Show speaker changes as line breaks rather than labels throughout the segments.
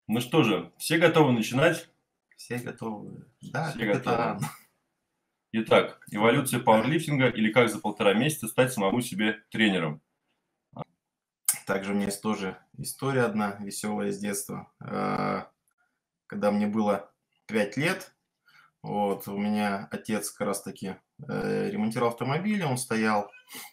Ну что же, все готовы начинать?
Все готовы. Да,
Все готовы.
капитан.
Итак, эволюция
Да.
пауэрлифтинга или как за 1,5 месяца стать самому себе тренером.
Также у меня есть тоже история одна веселая из детства. Когда мне было 5 лет, вот, у меня отец как раз таки ремонтировал автомобили, он стоял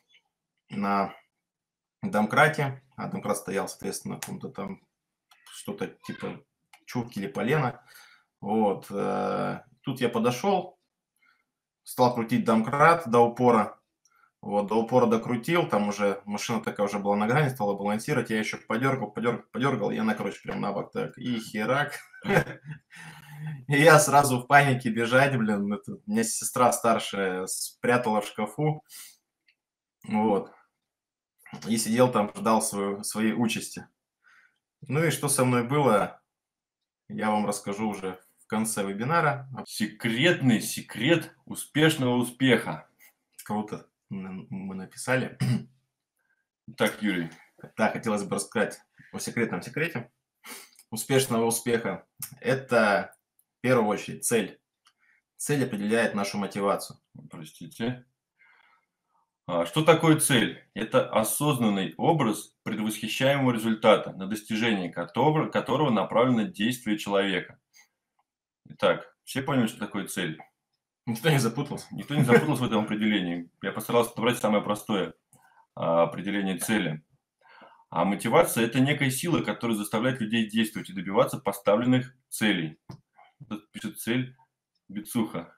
на домкрате, а домкрат стоял, соответственно, на каком-то там что-то типа чурки или полена. Вот, тут я подошел, стал крутить домкрат до упора. Вот, до упора докрутил, там уже машина такая уже была на грани, стала балансировать, я еще подергал, и она, короче, прям на бок так, и херак. И я сразу в панике бежать, блин, у меня сестра старшая спрятала в шкафу, вот, и сидел там, ждал своей участи. Ну и что со мной было, я вам расскажу уже в конце вебинара.
Секретный секрет успешного успеха.
Круто мы написали.
Так, Юрий.
Да, хотелось бы рассказать о секретном секрете успешного успеха. Это, в первую очередь, цель. Цель определяет нашу мотивацию.
Простите. Что такое цель? Это осознанный образ предвосхищаемого результата, на достижение которого направлено действие человека. Итак, все поняли, что такое цель?
Никто не запутался?
Никто не запутался в этом определении. Я постарался подобрать самое простое определение цели. А мотивация – это некая сила, которая заставляет людей действовать и добиваться поставленных целей. Тут пишет цель бицуха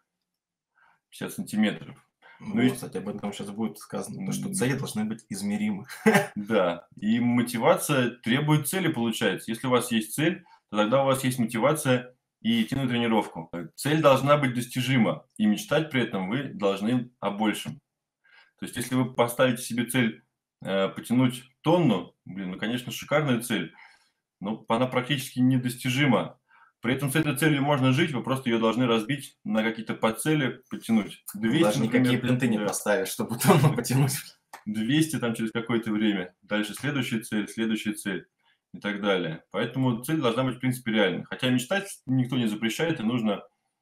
50 сантиметров. Ну
Вот,
и
кстати, об этом сейчас будет сказано, то, что цели должны быть измеримы.
да, и мотивация требует цели, получается. Если у вас есть цель, то тогда у вас есть мотивация и идти на тренировку. Цель должна быть достижима, и мечтать при этом вы должны о большем. То есть, если вы поставите себе цель потянуть тонну, блин, ну, конечно, шикарная цель, но она практически недостижима. При этом с этой целью можно жить, вы просто ее должны разбить на какие-то подцели, подтянуть. 200,
Даже никакие
например,
плинты не
да,
поставишь, чтобы тонну потянуть.
200 там через какое-то время. Дальше следующая цель и так далее. Поэтому цель должна быть, в принципе, реальной. Хотя мечтать никто не запрещает, и нужно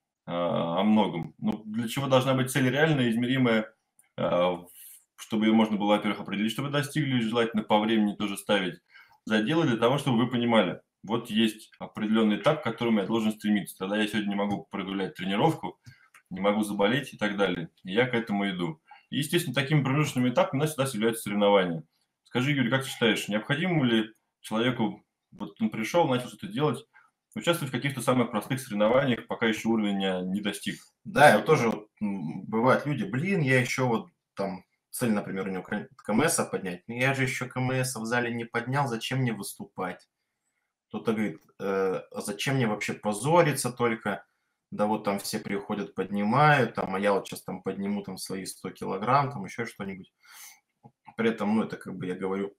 о многом. Но для чего должна быть цель реальная, измеримая, а, чтобы ее можно было, во-первых, определить, чтобы достигли, желательно по времени тоже ставить заделы для того, чтобы вы понимали, вот есть определенный этап, к которому я должен стремиться. Тогда я сегодня не могу прогулять тренировку, не могу заболеть и так далее. И я к этому иду. И, естественно, такими промежуточными этапами у нас всегда являются соревнования. Скажи, Юрий, как ты считаешь, необходимо ли человеку, вот он пришел, начал что-то делать, участвовать в каких-то самых простых соревнованиях, пока еще уровня не достиг?
Да, и вот тоже вот, бывают люди, блин, я еще вот там, цель, например, у него КМС поднять, но я же еще КМС в зале не поднял, зачем мне выступать? Кто-то говорит, а зачем мне вообще позориться только? Да вот там все приходят, поднимают, там, а я вот сейчас там подниму там свои 100 килограмм, там еще что-нибудь. При этом, ну, это как бы я говорю,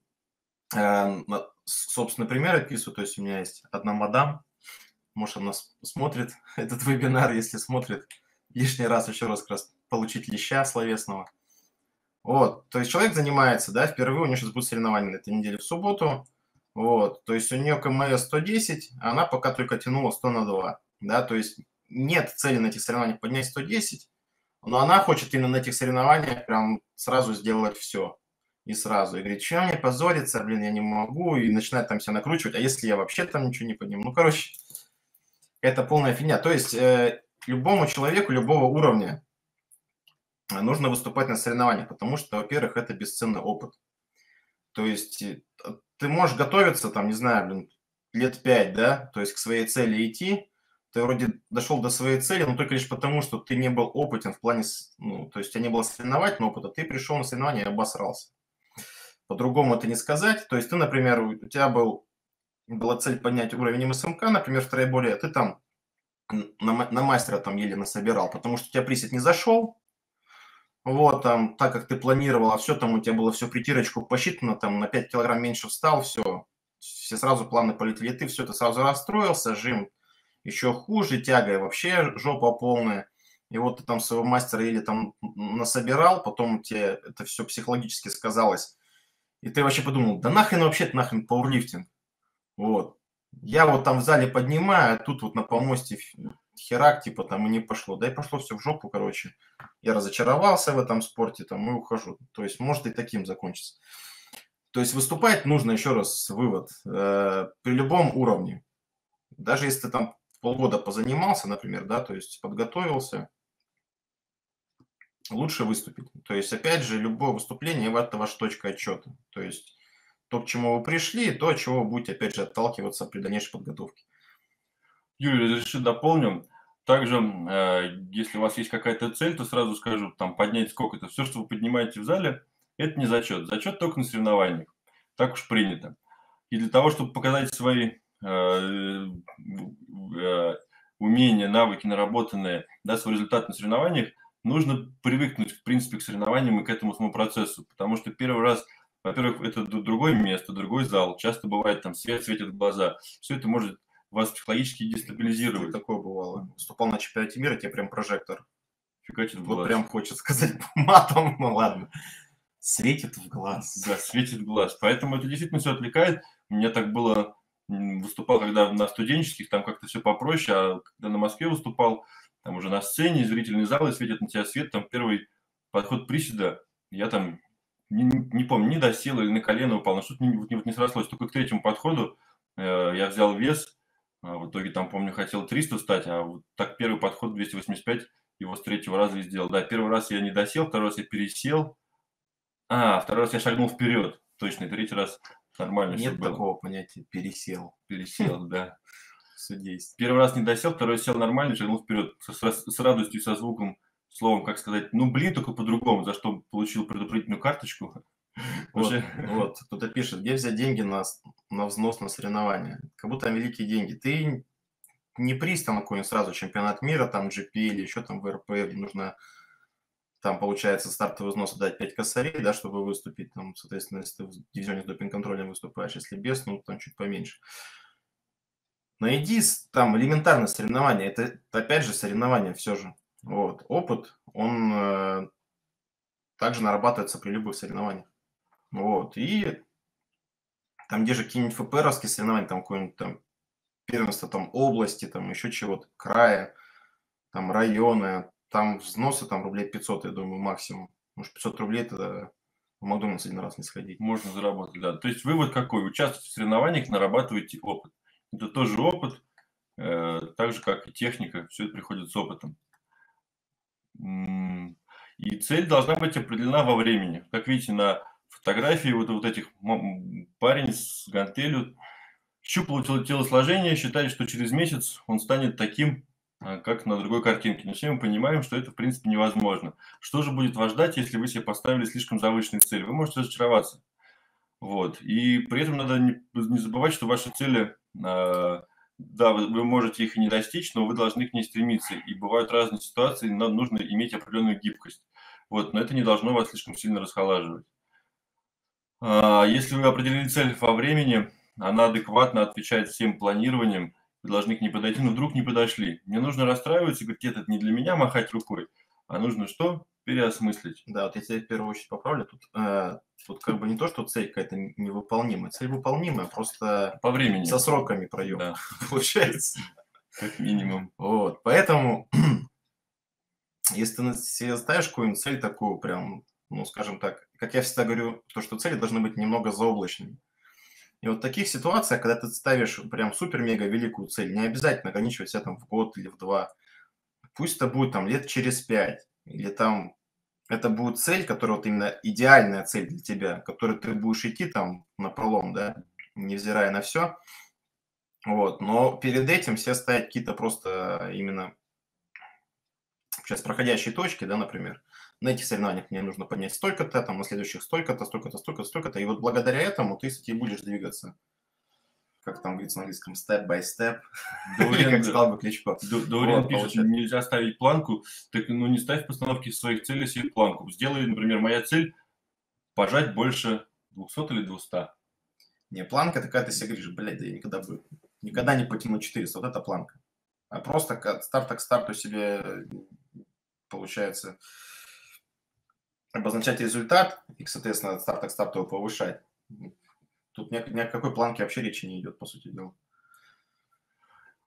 собственный пример описываю, то есть у меня есть одна мадам, может, она смотрит этот вебинар, если смотрит, лишний раз еще раз как раз получить леща словесного. Вот, то есть человек занимается, да, впервые у нее сейчас будет соревнование на этой неделе в субботу, вот, то есть у нее КМС 110, а она пока только тянула 100 на 2, да, то есть нет цели на этих соревнованиях поднять 110, но она хочет именно на этих соревнованиях прям сразу сделать все. И сразу. И говорит, что мне позориться, блин, я не могу. И начинает там себя накручивать. А если я вообще там ничего не подниму? Ну, короче, это полная фигня. То есть любому человеку, любого уровня нужно выступать на соревнованиях, потому что, во-первых, это бесценный опыт. То есть ты можешь готовиться, там, не знаю, блин, лет 5, да, то есть к своей цели идти, ты вроде дошел до своей цели, но только лишь потому, что ты не был опытен в плане, ну, то есть у тебя не было соревновательного опыта, ты пришел на соревнования и обосрался. По-другому это не сказать. То есть ты, например, у тебя была цель поднять уровень МСМК, например, в тройболе, а ты там на мастера там еле насобирал, потому что у тебя присед не зашел, вот, там, так как ты планировал, а все там у тебя было все притирочку посчитано, там, на 5 килограмм меньше встал, все сразу планы полетели, ты все, ты сразу расстроился, жим еще хуже, тяга и вообще жопа полная. И вот ты там своего мастера или там насобирал, потом тебе это все психологически сказалось. И ты вообще подумал, да нахрен вообще-то нахрен пауэрлифтинг. Вот. Я вот там в зале поднимаю, а тут вот на помосте херак, типа там и не пошло. Да и пошло все в жопу, короче. Я разочаровался в этом спорте, там, и ухожу. То есть может и таким закончиться. То есть выступать нужно, еще раз, вывод, при любом уровне. Даже если ты там полгода позанимался, например, да, то есть подготовился, лучше выступить. То есть, опять же, любое выступление– это ваша точка отчета. То есть то, к чему вы пришли, то, от чего вы будете, опять же, отталкиваться при дальнейшей подготовке.
Юрий, разреши дополню. Также, если у вас есть какая-то цель, то сразу скажу, там, поднять сколько-то. Все, что вы поднимаете в зале, это не зачет. Зачет только на соревнованиях. Так уж принято. И для того, чтобы показать свои умения, навыки наработанные, да, свой результат на соревнованиях, нужно привыкнуть, в принципе, к соревнованиям и к этому самому процессу. Потому что первый раз, во-первых, это другое место, другой зал. Часто бывает, там свет светит в глаза. Все это может вас психологически дестабилизировать.
Такое бывало. Выступал на чемпионате мира, тебе прям прожектор.
Фигачит в
Вот
глаз.
прям хочется сказать матом, ну ладно. Светит в глаз.
Да, светит в глаз. Поэтому это действительно все отвлекает. У меня так было, выступал, когда на студенческих, там как-то все попроще, а когда на Москве выступал, там уже на сцене, зрительный зал, и светит на тебя свет, там первый подход приседа, я там не помню, не досел или на колено упал, но что-то не срослось. Только к третьему подходу я взял вес, в итоге там, помню, хотел 300 стать, а вот так первый подход 285, его с третьего раза и сделал. Да, первый раз я не досел, второй раз я пересел, второй раз я шагнул вперед. Точно, и третий раз нормально все
Нет
было.
такого понятия пересел.
Пересел, да.
Судейство.
Первый раз не досел, второй сел нормально, шагнул вперед. С радостью, со звуком, словом, как сказать, ну, блин, только по-другому, за что получил предупредительную карточку.
Вот, кто-то пишет, где взять деньги на взнос на соревнования? Как будто там великие деньги. Ты не приз там какой-нибудь сразу, чемпионат мира, там GP или еще там в РП, где нужно там, получается, стартовый взнос дать 5 косарей, да, чтобы выступить, там, соответственно, если ты в дивизионе с допинг-контролем выступаешь, если без, ну, там чуть поменьше. Найди там элементарное соревнование, это опять же соревнование все же. Вот. Опыт, он также нарабатывается при любых соревнованиях. Вот. И там, где же какие-нибудь ФПРовские соревнования, там какое-нибудь там первенство там области, там еще чего-то, края, там района, там взносы там рублей 500, я думаю, максимум. Может, 500 рублей тогда в Макдональдс один раз не сходить.
Можно заработать, да. То есть вывод какой? Участвуйте в соревнованиях, нарабатывайте опыт. Это тоже опыт, так же, как и техника, все это приходит с опытом. И цель должна быть определена во времени. Как видите на фотографии вот этих парень с гантелью щупал телосложение, считает, что через месяц он станет таким, как на другой картинке. Но все мы понимаем, что это в принципе невозможно. Что же будет вас ждать, если вы себе поставили слишком завышенные цели? Вы можете разочароваться. Вот. И при этом надо не забывать, что ваши цели, да, вы можете их и не достичь, но вы должны к ней стремиться. И бывают разные ситуации, нам нужно иметь определенную гибкость. Вот. Но это не должно вас слишком сильно расхолаживать. Если вы определили цель во времени, она адекватно отвечает всем планированиям, вы должны к ней подойти, но вдруг не подошли. Не нужно расстраиваться и говорить, это не для меня махать рукой, а нужно что? Переосмыслить.
Да, вот я тебя в первую очередь поправлю. Тут как бы не то, что цель какая-то невыполнимая. Цель выполнимая, просто
По времени.
со сроками проем,
Да,
получается.
как минимум.
Вот, поэтому, если ты себе ставишь какую-нибудь цель такую прям, ну, скажем так, как я всегда говорю, то, что цели должны быть немного заоблачными. И вот в таких ситуациях, когда ты ставишь прям супер-мега великую цель, не обязательно ограничивать себя там в год или в два, пусть это будет там лет через 5, или там это будет цель, которая вот именно идеальная цель для тебя, которой ты будешь идти там напролом, да, невзирая на все. Вот, но перед этим все ставят какие-то просто именно сейчас проходящие точки, да, например. На этих соревнованиях мне нужно поднять столько-то, там на следующих столько-то, столько-то, столько-то, столько-то. И вот благодаря этому ты, кстати, будешь двигаться, как там говорится на английском, step by step, или как сказал бы Кличко.
Даурен пишет, нельзя ставить планку, так ну не ставь в постановке своих целей себе планку. Сделай, например, моя цель пожать больше 200 или 200.
Не, планка такая, ты себе говоришь, блядь, да я никогда не потяну 400, вот это планка. А просто от старта к старту себе, получается, обозначать результат и, соответственно, от старта к старту его повышать. Тут ни о какой планке вообще речи не идет, по сути дела.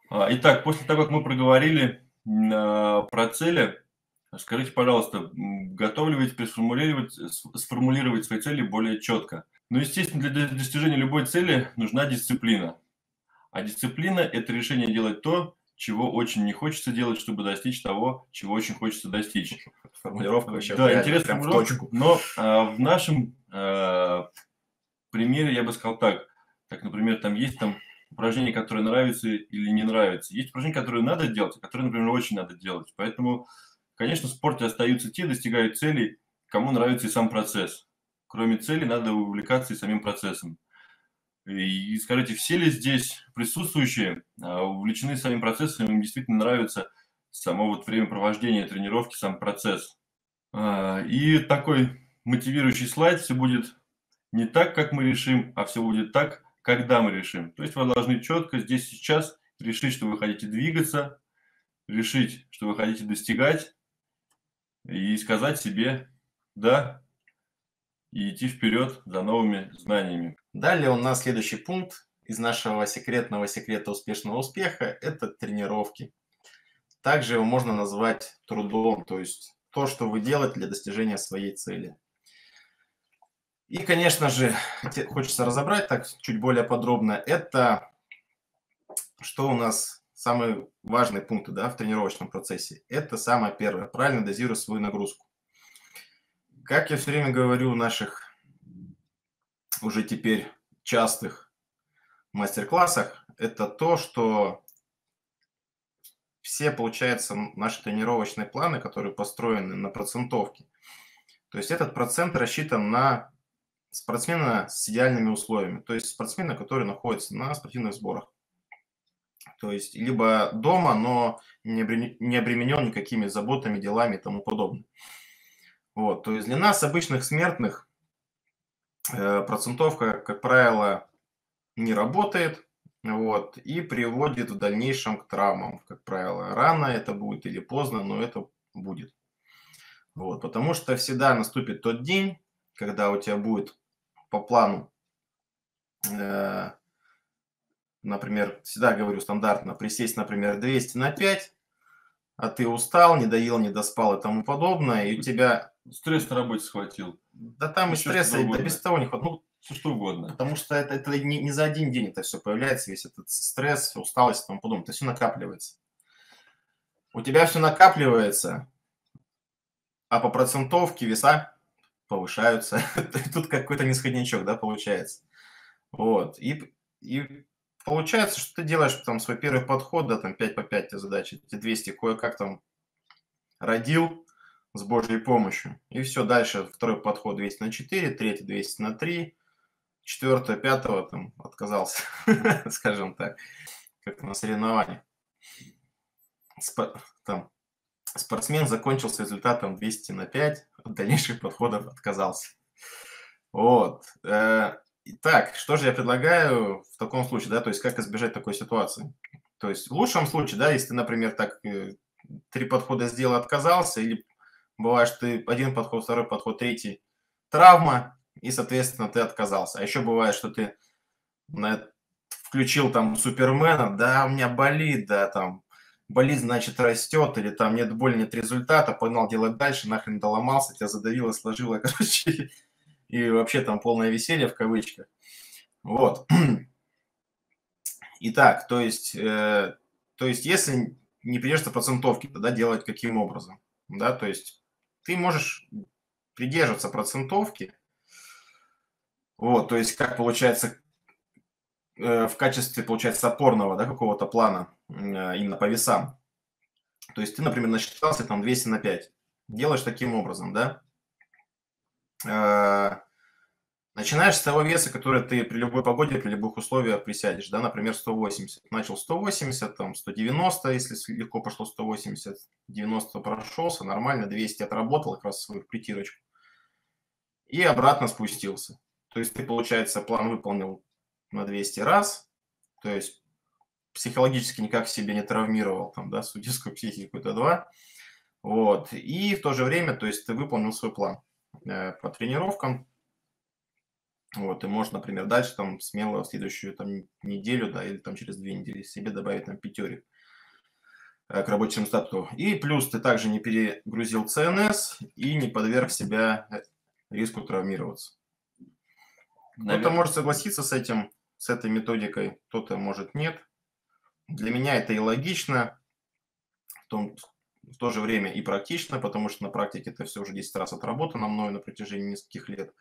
Итак, после того, как мы проговорили про цели, скажите, пожалуйста, готовы ли вы теперь сформулировать свои цели более четко? Ну, естественно, для достижения любой цели нужна дисциплина. А дисциплина – это решение делать то, чего очень не хочется делать, чтобы достичь того, чего очень хочется достичь.
Формулировка вообще
Да,
реально
интересная
прям в
формулировка,
точку.
но в нашем примере я бы сказал так. Так, например, там есть упражнения, которые нравятся или не нравятся. Есть упражнения, которые надо делать, а которые, например, очень надо делать. Поэтому, конечно, в спорте остаются те, достигают целей, кому нравится и сам процесс. Кроме цели, надо увлекаться и самим процессом. И скажите, все ли здесь присутствующие увлечены самим процессом, им действительно нравится само вот времяпровождение тренировки, сам процесс? И такой мотивирующий слайд: все будет не так, как мы решим, а все будет так, когда мы решим. То есть вы должны четко здесь сейчас решить, что вы хотите двигаться, решить, что вы хотите достигать, и сказать себе «да», и идти вперед за новыми знаниями.
Далее у нас следующий пункт из нашего секретного секрета успешного успеха – это тренировки. Также его можно назвать трудом, то есть то, что вы делаете для достижения своей цели. И, конечно же, хочется разобрать так чуть более подробно, это что у нас самые важные пункты, да, в тренировочном процессе. Это самое первое – правильно дозировать свою нагрузку. Как я все время говорю в наших уже теперь частых мастер-классах, это то, что все, получается, наши тренировочные планы, которые построены на процентовке, то есть этот процент рассчитан на спортсмена с идеальными условиями, то есть спортсмена, который находится на спортивных сборах. То есть либо дома, но не обременен никакими заботами, делами и тому подобное. Вот, то есть для нас, обычных смертных, процентовка, как правило, не работает, вот, и приводит в дальнейшем к травмам, как правило. Рано это будет или поздно, но это будет. Вот, потому что всегда наступит тот день, когда у тебя будет по плану, например, всегда говорю стандартно, присесть, например, 200 на 5, а ты устал, не доел, не доспал и тому подобное, и у тебя...
Стресс на работе схватил.
Да там и
Еще
стресса,
что
да
угодно.
без того не хватит. Ну,
Все что угодно.
потому что это не за один день это все появляется, весь этот стресс, усталость и тому подобное. Это все накапливается. У тебя все накапливается, а по процентовке веса повышаются. Тут какой-то нисходнячок, да, получается. Вот. И получается, что ты делаешь там свой первый подход, да, там 5 по 5 тебе задачи, эти 200 кое-как там родил с Божьей помощью. И все, дальше второй подход 200 на 4, третий 200 на 3, четвертое, пятого там отказался, скажем так, как на соревнованиях. Там спортсмен закончил с результатом 200 на 5, от дальнейших подходов отказался. Вот. Итак, что же я предлагаю в таком случае, да, то есть как избежать такой ситуации? То есть в лучшем случае, да, если ты, например, так 3 подхода сделал, отказался, или бывает, что ты один подход, второй подход, третий, травма, и, соответственно, ты отказался. А еще бывает, что ты включил там Супермена, да, у меня болит, да, там, болит, значит, растет, или там нет боли, нет результата, погнал делать дальше, нахрен доломался, тебя задавило, сложило, короче, и вообще там полное веселье в кавычках. Вот. Итак, то есть если не придерживаться процентовки, тогда делать каким образом? Да, то есть ты можешь придерживаться процентовки, вот, то есть как получается в качестве, получается, опорного, да, какого-то плана именно по весам. То есть ты, например, насчитался там 200 на 5. Делаешь таким образом, да? Начинаешь с того веса, который ты при любой погоде, при любых условиях присядешь, да, например, 180. Начал 180, там 190, если легко пошло 180, 90 прошелся, нормально, 200 отработал как раз свою притирочку. И обратно спустился. То есть ты, получается, план выполнил на 200 раз, то есть психологически никак себе не травмировал, там, да, судейскую психику, это 2. Вот. И в то же время, то есть ты выполнил свой план по тренировкам. Вот, и можешь, например, дальше там смело в следующую там неделю, да, или там через 2 недели себе добавить там пятерик к рабочему стату. И плюс ты также не перегрузил CNS и не подверг себя риску травмироваться. Кто-то может согласиться с этим, с этой методикой, кто-то может нет. Для меня это и логично, в то же время и практично, потому что на практике это все уже 10 раз отработано мною на протяжении нескольких лет.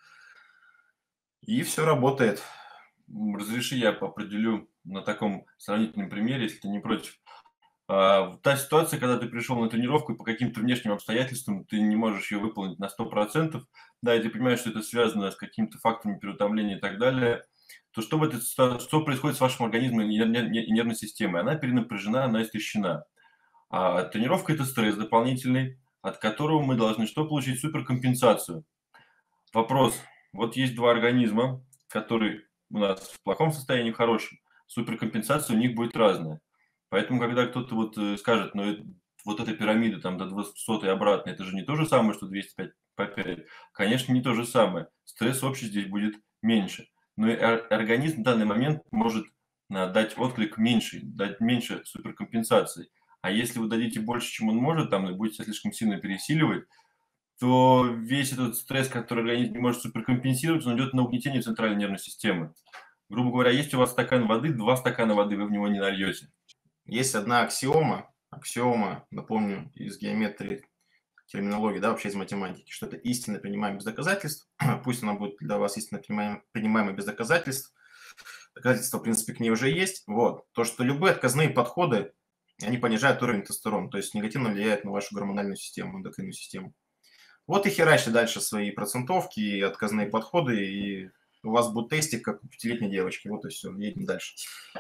И все работает.
Разреши, я определю на таком сравнительном примере, если ты не против. Та ситуация, когда ты пришел на тренировку и по каким-то внешним обстоятельствам ты не можешь ее выполнить на 100%, да, и ты понимаешь, что это связано с какими-то факторами переутомления и так далее, то что происходит с вашим организмом и нервной системой? Она перенапряжена, она истощена. А тренировка – это стресс дополнительный, от которого мы должны что получить? Суперкомпенсацию. Вопрос. Вот есть два организма, которые у нас в плохом состоянии, в хорошем. Суперкомпенсация у них будет разная. Поэтому, когда кто-то скажет, вот эта пирамида там до 200 и обратно, это же не то же самое, что 205 по 5. Конечно, не то же самое. Стресс общий здесь будет меньше. Но и организм в данный момент может дать отклик меньше, дать меньше суперкомпенсации. А если вы дадите больше, чем он может, там, и будете слишком сильно пересиливать, то весь этот стресс, который организм не может суперкомпенсировать, он идет на угнетение центральной нервной системы. Грубо говоря, есть у вас стакан воды, 2 стакана воды вы в него не нальете.
Есть одна аксиома, напомню, из геометрии, терминологии, да, вообще из математики, что это истинно принимаемое без доказательств. Пусть она будет для вас истинно принимаемой без доказательств. Доказательства, в принципе, к ней уже есть. Вот. То, что любые отказные подходы, они понижают уровень тестостерона, то есть негативно влияют на вашу гормональную систему, эндокринную систему. Вот и херачьте дальше свои процентовки и отказные подходы, и у вас будет тестик, как у 5-летней девочки. Вот и все, едем дальше.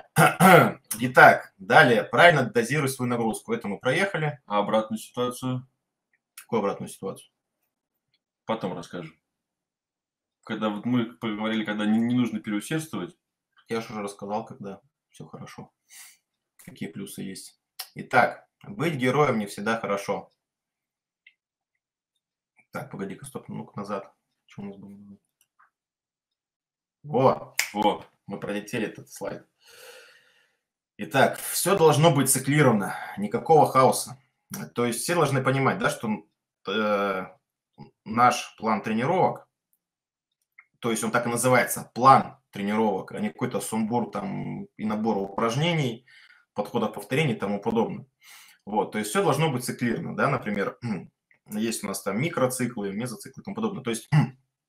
Итак, далее, правильно дозируй свою нагрузку. Это мы проехали.
А обратную ситуацию?
Какую обратную ситуацию?
Потом расскажу. Когда вот мы поговорили, когда не нужно переусердствовать.
Я же уже рассказал, когда все хорошо. Какие плюсы есть. Итак, быть героем не всегда хорошо. Так, погоди-ка, стоп, ну-ка назад. Что у нас было? Вот, мы пролетели этот слайд. Итак, все должно быть циклировано, никакого хаоса. То есть все должны понимать, да, что наш план тренировок, то есть он так и называется, план тренировок, а не какой-то сумбур там и набор упражнений, подходов повторений и тому подобное. Вот, то есть все должно быть циклировано, да, например, есть у нас там микроциклы, мезоциклы и тому подобное. То есть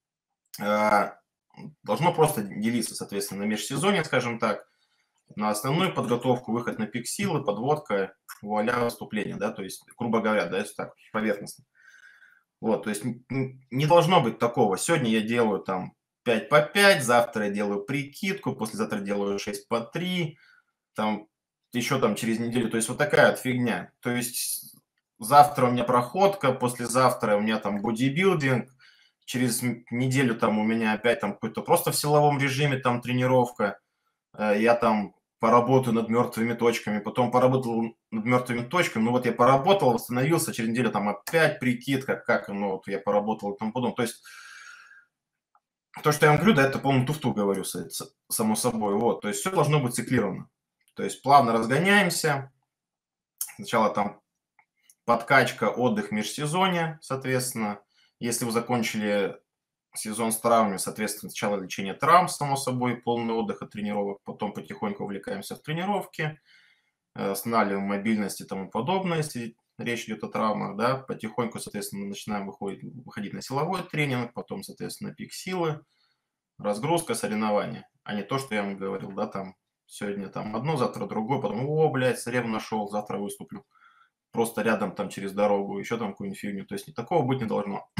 должно просто делиться, соответственно, на межсезонье, скажем так, на основную подготовку, выход на пик силы, подводка, вуаля, выступление, да, то есть, грубо говоря, да, если так, поверхностно. Вот, то есть не должно быть такого. Сегодня я делаю там 5 по 5, завтра я делаю прикидку, послезавтра делаю 6 по 3, там еще там через неделю. То есть вот такая вот фигня. То есть завтра у меня проходка, послезавтра у меня там бодибилдинг, через неделю там у меня опять там какой-то просто в силовом режиме там тренировка. Я там поработаю над мертвыми точками, потом поработал над мертвыми точками, ну вот я поработал, восстановился, через неделю там опять прикидка, как, ну вот я поработал и тому подобное. То есть то, что я вам говорю, да, это, по-моему, туфту говорю, само собой, вот, то есть все должно быть циклировано. То есть плавно разгоняемся, сначала там подкачка, отдых, межсезонье, соответственно. Если вы закончили сезон с травмами, соответственно, сначала лечение травм, само собой, полный отдых от тренировок, потом потихоньку увлекаемся в тренировки, останавливаем мобильность и тому подобное, если речь идет о травмах, да, потихоньку, соответственно, начинаем выходить на силовой тренинг, потом, соответственно, пик силы, разгрузка, соревнования, а не то, что я вам говорил, да, там, сегодня там одно, завтра другое, потом, о, блядь, срев нашел, завтра выступлю, просто рядом там через дорогу, еще там какую-нибудь фигню, то есть такого быть не должно.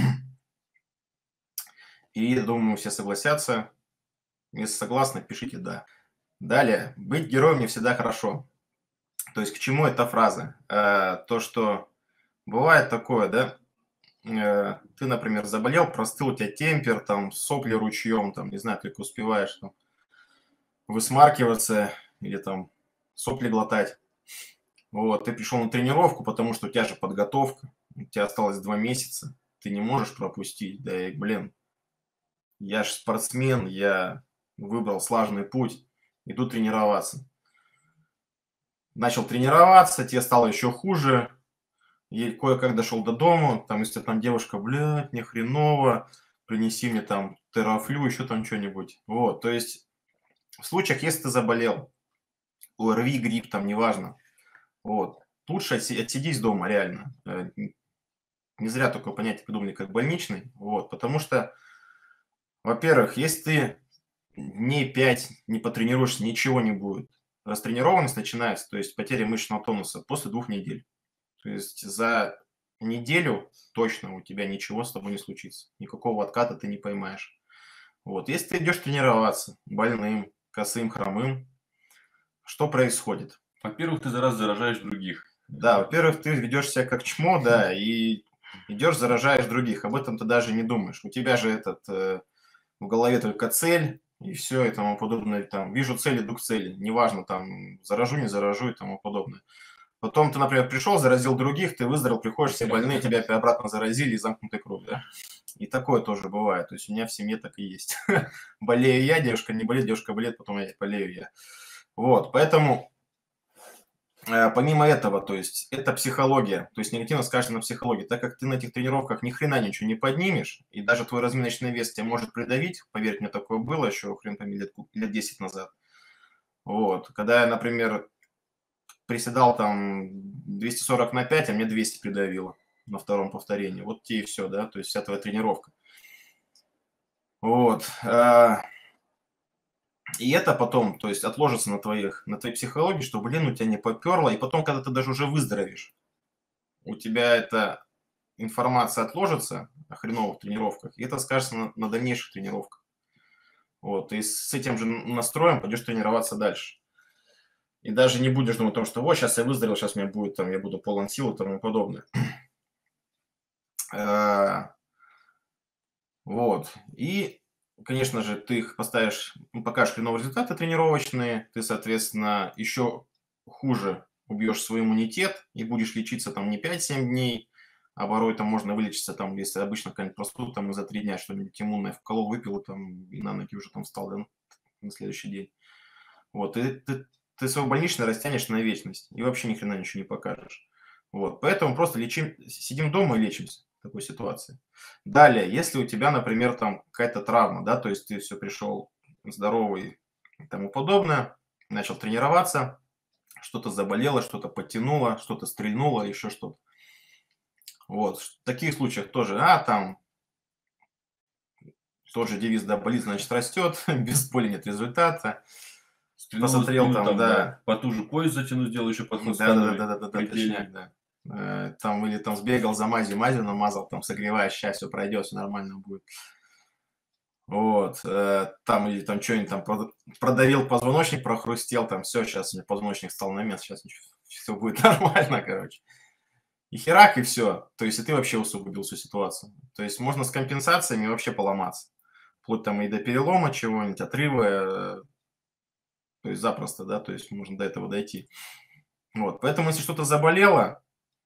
И, думаю, все согласятся. Если согласны, пишите «да». Далее. Быть героем не всегда хорошо. То есть к чему эта фраза? То, что бывает такое, да? Ты, например, заболел, простыл, у тебя темпер, там, сопли ручьем, там, не знаю, только успеваешь там, высмаркиваться или там сопли глотать. Вот, ты пришел на тренировку, потому что у тебя же подготовка, у тебя осталось 2 месяца, ты не можешь пропустить, да и, блин, я же спортсмен, я выбрал слаженный путь, иду тренироваться. Начал тренироваться, тебе стало еще хуже, и кое-как дошел до дома, там, если там девушка, блядь, мне хреново, принеси мне там терафлю, еще там что-нибудь. Вот, то есть в случаях, если ты заболел, ОРВИ, грипп, там, неважно, вот, лучше отсидись дома, реально. Не зря такое понятие придумали, как больничный, вот, потому что, во-первых, если ты дней 5 не потренируешься, ничего не будет. Растренированность начинается, то есть потеря мышечного тонуса после 2 недель. То есть за неделю точно у тебя ничего с тобой не случится. Никакого отката ты не поймаешь. Вот. Если ты идешь тренироваться больным, косым, хромым, что происходит?
Во-первых, ты раз заражаешь других.
Да, во-первых, ты ведешь себя как чмо, да, и идешь, заражаешь других. Об этом ты даже не думаешь. У тебя же в голове только цель и все и тому подобное. Там, вижу цель, иду к цели. Неважно, там, заражу, не заражу и тому подобное. Потом ты, например, пришел, заразил других, ты выздоровел, приходишь, все больные, тебя обратно заразили и замкнутый круг, да? И такое тоже бывает. То есть у меня в семье так и есть. Болею я, девушка не болеет, девушка болеет, потом я болею я. Вот, поэтому помимо этого, то есть это психология, то есть негативно скажется на психологии, так как ты на этих тренировках ни хрена ничего не поднимешь, и даже твой разминочный вес тебя может придавить, поверь мне, такое было еще хрен пойми лет 10 назад. Вот, когда я, например, приседал там 240 на 5, а мне 200 придавило на втором повторении. Вот тебе и все, да, то есть вся твоя тренировка. Вот. И это потом, то есть отложится на твоей психологии, что, блин, у тебя не поперло, и потом, когда ты даже уже выздоровеешь, у тебя эта информация отложится о хреновых тренировках, и это скажется на дальнейших тренировках. Вот, и с этим же настроем пойдешь тренироваться дальше. И даже не будешь думать о том, что вот, сейчас я выздоровел, сейчас у меня будет, там, я буду полон сил и тому подобное. Вот. И, конечно же, ты их поставишь, покажешь хреновые результаты тренировочные, ты, соответственно, еще хуже убьешь свой иммунитет и будешь лечиться там не 5-7 дней, а порой там можно вылечиться, там, если обычно какая-нибудь простуда, там, за 3 дня что-нибудь иммунное вколол, выпил, там, и на ноги уже там встал, да, на следующий день. Вот, и ты свой больничный растянешь на вечность и вообще ни хрена ничего не покажешь. Вот, поэтому просто сидим дома и лечимся в такой ситуации. Далее, если у тебя, например, там какая-то травма, да, то есть ты все пришел здоровый и тому подобное, начал тренироваться, что-то заболело, что-то подтянуло, что-то стрельнуло, еще что-то. Вот, в таких случаях тоже, там тот же девиз, да, болит, значит, растет, без боли нет результата. Посмотрел там, да.
Потуже пояс затяну, сделаю еще подход становый,
Да,
предельный.
точняк, да. Там или там сбегал за мазью намазал, там согреваешь, сейчас все пройдет, все нормально будет. Вот, там или там что-нибудь там продавил позвоночник, прохрустел, там все, сейчас у меня позвоночник стал на место, сейчас все будет нормально, короче. И херак, и все. То есть и ты вообще усугубил всю ситуацию. То есть можно с компенсациями вообще поломаться. Вплоть там и до перелома чего-нибудь, отрыва, то есть запросто, да, то есть можно до этого дойти. Вот, поэтому если что-то заболело,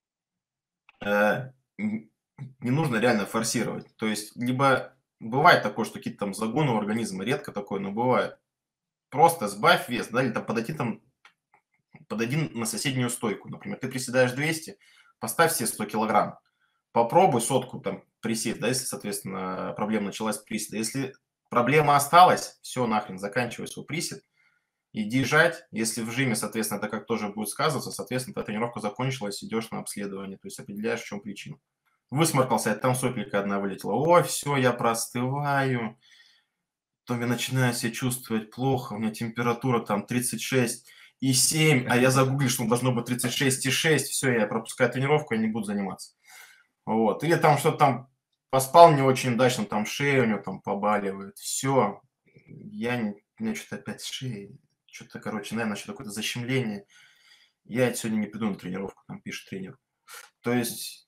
не нужно реально форсировать. То есть либо бывает такое, что какие-то там загоны у организма, редко такое, но бывает. Просто сбавь вес, да, или там подойди на соседнюю стойку. Например, ты приседаешь 200, поставь себе 100 килограмм. Попробуй сотку там присесть, да, если, соответственно, проблема началась с приседа. Если проблема осталась, все, нахрен, заканчивай свой присед, иди жать. Если в жиме, соответственно, это как тоже будет сказываться, соответственно, твоя тренировка закончилась, идешь на обследование, то есть определяешь, в чем причина. Высморкался, это там сопелька одна вылетела. Ой, все, я простываю. Потом я начинаю себя чувствовать плохо, у меня температура там 36,7, а я загуглил, что должно быть 36,6. Все, я пропускаю тренировку, я не буду заниматься. Вот. Или там что-то там поспал не очень удачно, там шея у него там побаливает. Все, у меня что-то опять шея, что-то, короче, наверное, что-то какое-то защемление. Я сегодня не приду на тренировку, там пишет тренер. То есть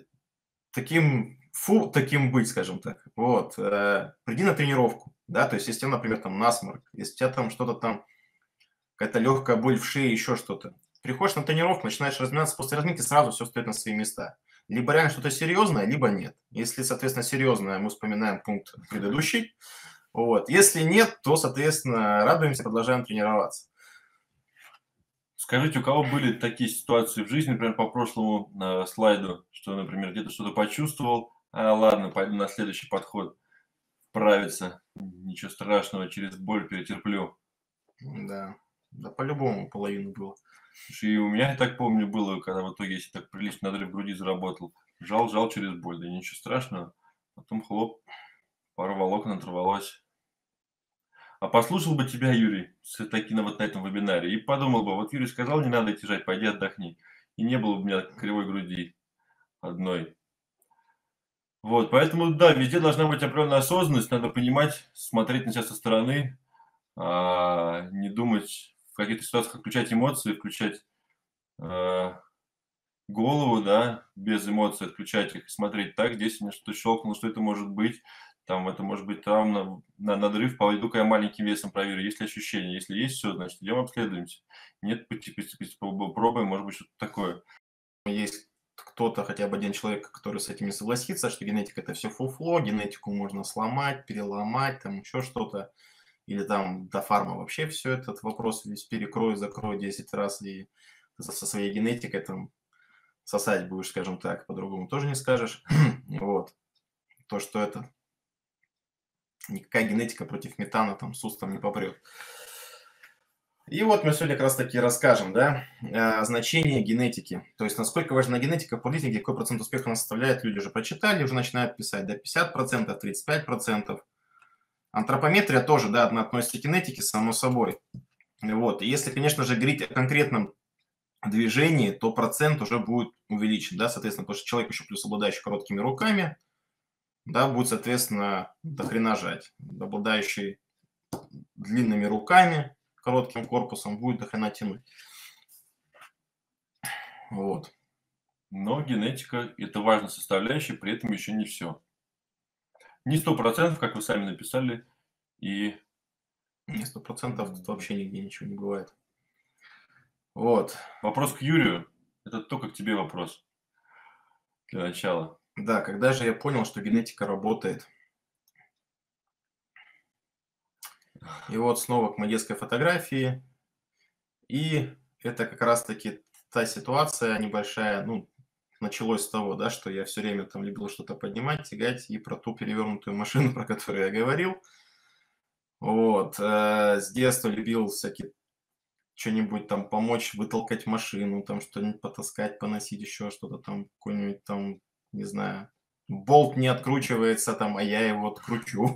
таким быть, скажем так. Вот. Приди на тренировку, да, то есть если у тебя, например, там насморк, если у тебя там что-то там, какая-то легкая боль в шее, еще что-то. Приходишь на тренировку, начинаешь разминаться, после разминки сразу все стоит на свои места. Либо реально что-то серьезное, либо нет. Если, соответственно, серьезное, мы вспоминаем пункт предыдущий. Вот. Если нет, то, соответственно, радуемся, продолжаем тренироваться.
Скажите, у кого были такие ситуации в жизни, например, по прошлому слайду, что, например, где-то что-то почувствовал, ладно, пойду на следующий подход, справиться, ничего страшного, через боль перетерплю.
Да, да, по-любому половину было.
Слушай, и у меня, я так помню, было, когда в итоге, если так прилично надрыв груди заработал, жал через боль, да ничего страшного, потом хлоп, пару волокон оторвалось. А послушал бы тебя, Юрий, таки вот на этом вебинаре, и подумал бы, вот Юрий сказал, не надо идти жать, пойди отдохни. И не было бы у меня кривой груди одной. Вот, поэтому, да, везде должна быть определенная осознанность, надо понимать, смотреть на себя со стороны, не думать в каких-то ситуациях, отключать эмоции, включать голову, да, без эмоций отключать их, смотреть так, здесь у меня что-то щелкнуло, что это может быть, там это может быть травма, надрыв, пойду-ка я маленьким весом проверю, есть ли ощущения, если есть все, значит, идем обследуемся, нет, пробуем, может быть, что-то такое.
Есть кто-то, хотя бы один человек, который с этим не согласится, что генетика – это все фуфло, генетику можно сломать, переломать, там еще что-то. Или там до фарма вообще все этот вопрос весь перекрой, закрой 10 раз, и ты со своей генетикой там сосать будешь, скажем так, по-другому тоже не скажешь. Вот. То, что это никакая генетика против метана там с устом не попрет. И вот мы сегодня как раз таки расскажем, да, значение генетики. То есть, насколько важна генетика в политике, какой процент успеха она составляет, люди уже прочитали, уже начинают писать, да, 50%, 35%. Антропометрия тоже, да, она относится к генетике, само собой. Вот. И если, конечно же, говорить о конкретном движении, то процент уже будет увеличен, да, соответственно, потому что человек еще плюс обладающий короткими руками, да, будет, соответственно, до хрена жать. Обладающий длинными руками, коротким корпусом, будет до хрена тянуть. Вот.
Но генетика – это важная составляющая, при этом еще не все. Не 100%, как вы сами написали, и
Не 100% тут вообще нигде ничего не бывает. Вот.
вопрос к Юрию – это только к тебе вопрос для начала.
Да, когда же я понял, что генетика работает? И вот снова к моей детской фотографии. И это как раз-таки та ситуация небольшая, ну, началось с того, да, что я все время там любил что-то поднимать, тягать, и про ту перевернутую машину, про которую я говорил. Вот, с детства любил всякие что-нибудь там помочь вытолкать машину, там что-нибудь потаскать, поносить, еще что-то там, какой-нибудь там, не знаю, болт не откручивается там, а я его откручу.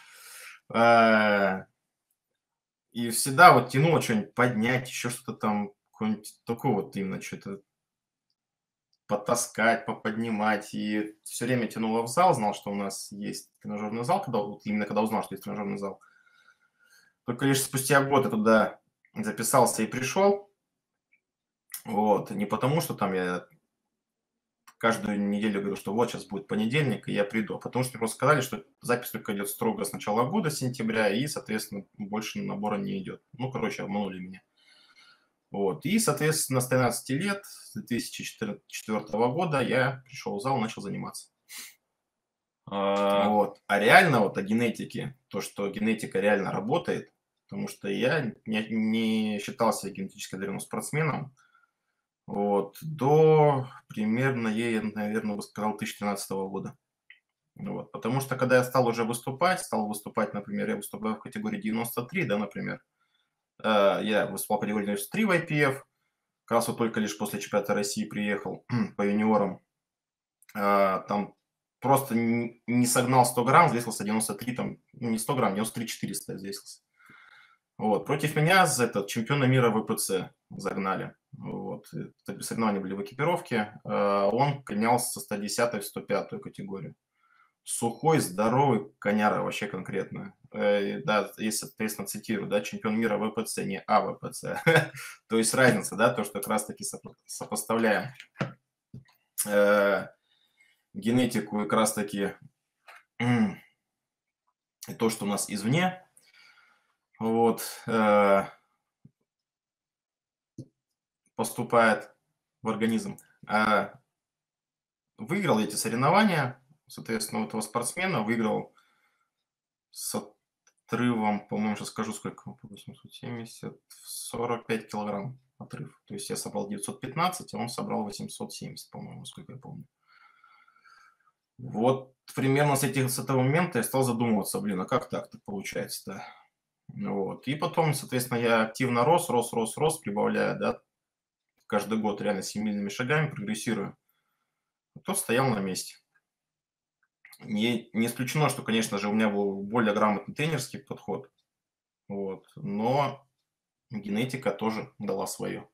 Э, И всегда вот тянуло что-нибудь поднять, еще что-то там, какое-нибудь такое вот именно что-то потаскать, поподнимать. И все время тянуло в зал, знал, что у нас есть тренажерный зал, когда, вот именно когда узнал, что есть тренажерный зал. Только лишь спустя год я туда записался и пришел. Вот. Не потому, что там я каждую неделю говорю, что вот сейчас будет понедельник, и я приду. А потому что мне просто сказали, что запись только идет строго с начала года, с сентября, и, соответственно, больше набора не идет. Ну, короче, обманули меня. Вот. И, соответственно, с 13 лет, с 2004 года я пришел в зал, начал заниматься.
А,
Вот. А реально вот о генетике, то, что генетика реально работает, потому что я не считался генетически одаренным спортсменом, вот, до примерно, я, наверное, бы сказал, 2013 года. Вот. Потому что, когда я стал уже выступать, например, я выступаю в категории 93, да, например, я выступал в категории 93 в IPF, как раз вот только лишь после чемпионата России приехал по юниорам, там просто не согнал 100 грамм, взвесился 93, там, ну, не 100 грамм, 93 400 взвесился. Вот. Против меня этот чемпиона мира ВПЦ загнали. Вот. Соревнования были в экипировке. Он гонялся со 110 в 105 категорию. Сухой, здоровый коняра вообще конкретно. Да, и, соответственно, цитирую, да, чемпион мира ВПЦ, не АВПЦ. То есть разница, да, то, что как раз-таки сопоставляем генетику и как раз-таки то, что у нас извне, вот, поступает в организм. выиграл эти соревнования, соответственно, у этого спортсмена выиграл с отрывом, по-моему, сейчас скажу, сколько, 870, 45 килограмм отрыв. То есть я собрал 915, а он собрал 870, по-моему, сколько я помню. Вот примерно с этого момента я стал задумываться, блин, а как так-то получается-то? Вот. И потом, соответственно, я активно рос, прибавляя, да, каждый год реально семимильными шагами прогрессирую. А тот стоял на месте. Не исключено, что, конечно же, у меня был более грамотный тренерский подход, вот, но генетика тоже дала свое.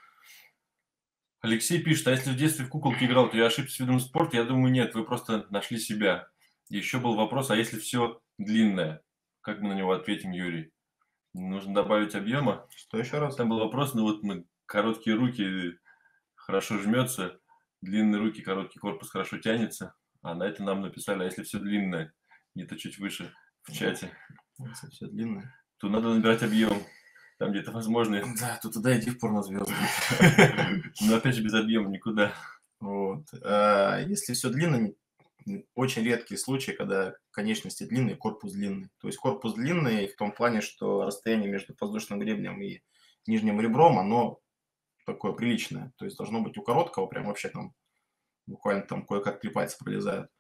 Алексей пишет, а если в детстве в куколки играл, то я ошибся с видом спорта? Я думаю, нет, вы просто нашли себя. Еще был вопрос, а если все длинное? Как мы на него ответим, Юрий? Нужно добавить объема?
Что еще раз?
Там был вопрос, ну вот мы короткие руки хорошо жмется, длинные руки, короткий корпус хорошо тянется. А на это нам написали, а если все длинное, где-то чуть выше в чате,
Если все длинное.
то надо набирать объем. Там где-то возможно.
Да, то туда иди в порнозвезды.
Но опять же без объема никуда.
Вот. Если все длинно, очень редкие случаи, когда конечности длинные, корпус длинный. То есть корпус длинный в том плане, что расстояние между воздушным гребнем и нижним ребром, оно такое приличное. То есть должно быть у короткого прям вообще там буквально там кое-как 3 пальца пролезают.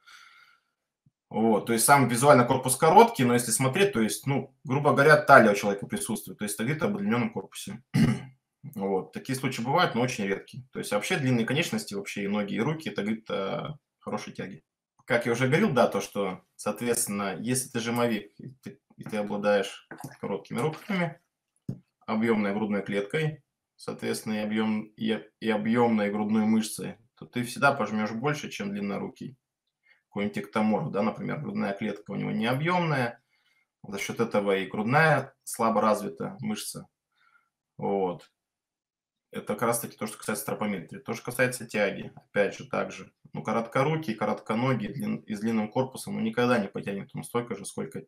Вот, то есть сам визуально корпус короткий, но если смотреть, то есть, ну, грубо говоря, талия у человека присутствует, то есть это говорит об удлиненном корпусе. Вот, такие случаи бывают, но очень редкие. То есть вообще длинные конечности, вообще и ноги, и руки, это говорит о хорошей тяге. Как я уже говорил, да, то, что, соответственно, если ты жимовик, и ты обладаешь короткими руками, объемной грудной клеткой, соответственно, и объемной грудной мышцей, то ты всегда пожмешь больше, чем длиннорукий. Какой-нибудь эктоморф, да, например, грудная клетка у него не объемная, за счет этого и грудная слабо развита мышца. Вот. Это как раз таки то, что касается тропометрии. То, что касается тяги, опять же, также. Ну, короткорукий, коротконогий и с длинным корпусом, ну, никогда не потянет он столько же, сколько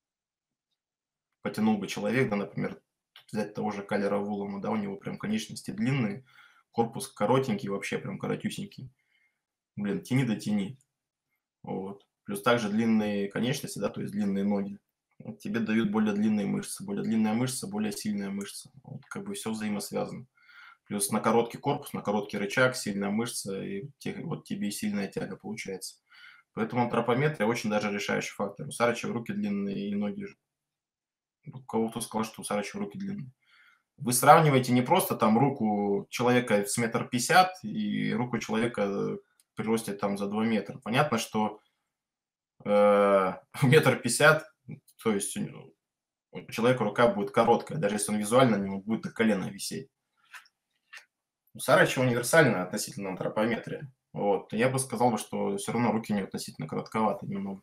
потянул бы человек, да, например, взять того же Калера Вулома, да, у него прям конечности длинные, корпус коротенький, вообще прям коротюсенький. Блин, тяни да тяни. Вот. Плюс также длинные конечности, да, то есть длинные ноги. Вот тебе дают более длинные мышцы. Более длинная мышца, более сильная мышца. Вот, как бы все взаимосвязано. Плюс на короткий корпус, на короткий рычаг, сильная мышца, и вот тебе и сильная тяга получается. Поэтому антропометрия очень даже решающий фактор. У Сарычева руки длинные и ноги. У кого-то сказал, что у Сарычева руки длинные. Вы сравниваете не просто там руку человека с 1,50 м и руку человека при росте там за 2 метра. Понятно, что 1,50 м, то есть у человека рука будет короткая, даже если он визуально не будет до колена висеть. У Сарычева универсальная относительно антропометрия. Вот. Я бы сказал, что все равно руки не относительно коротковаты немного.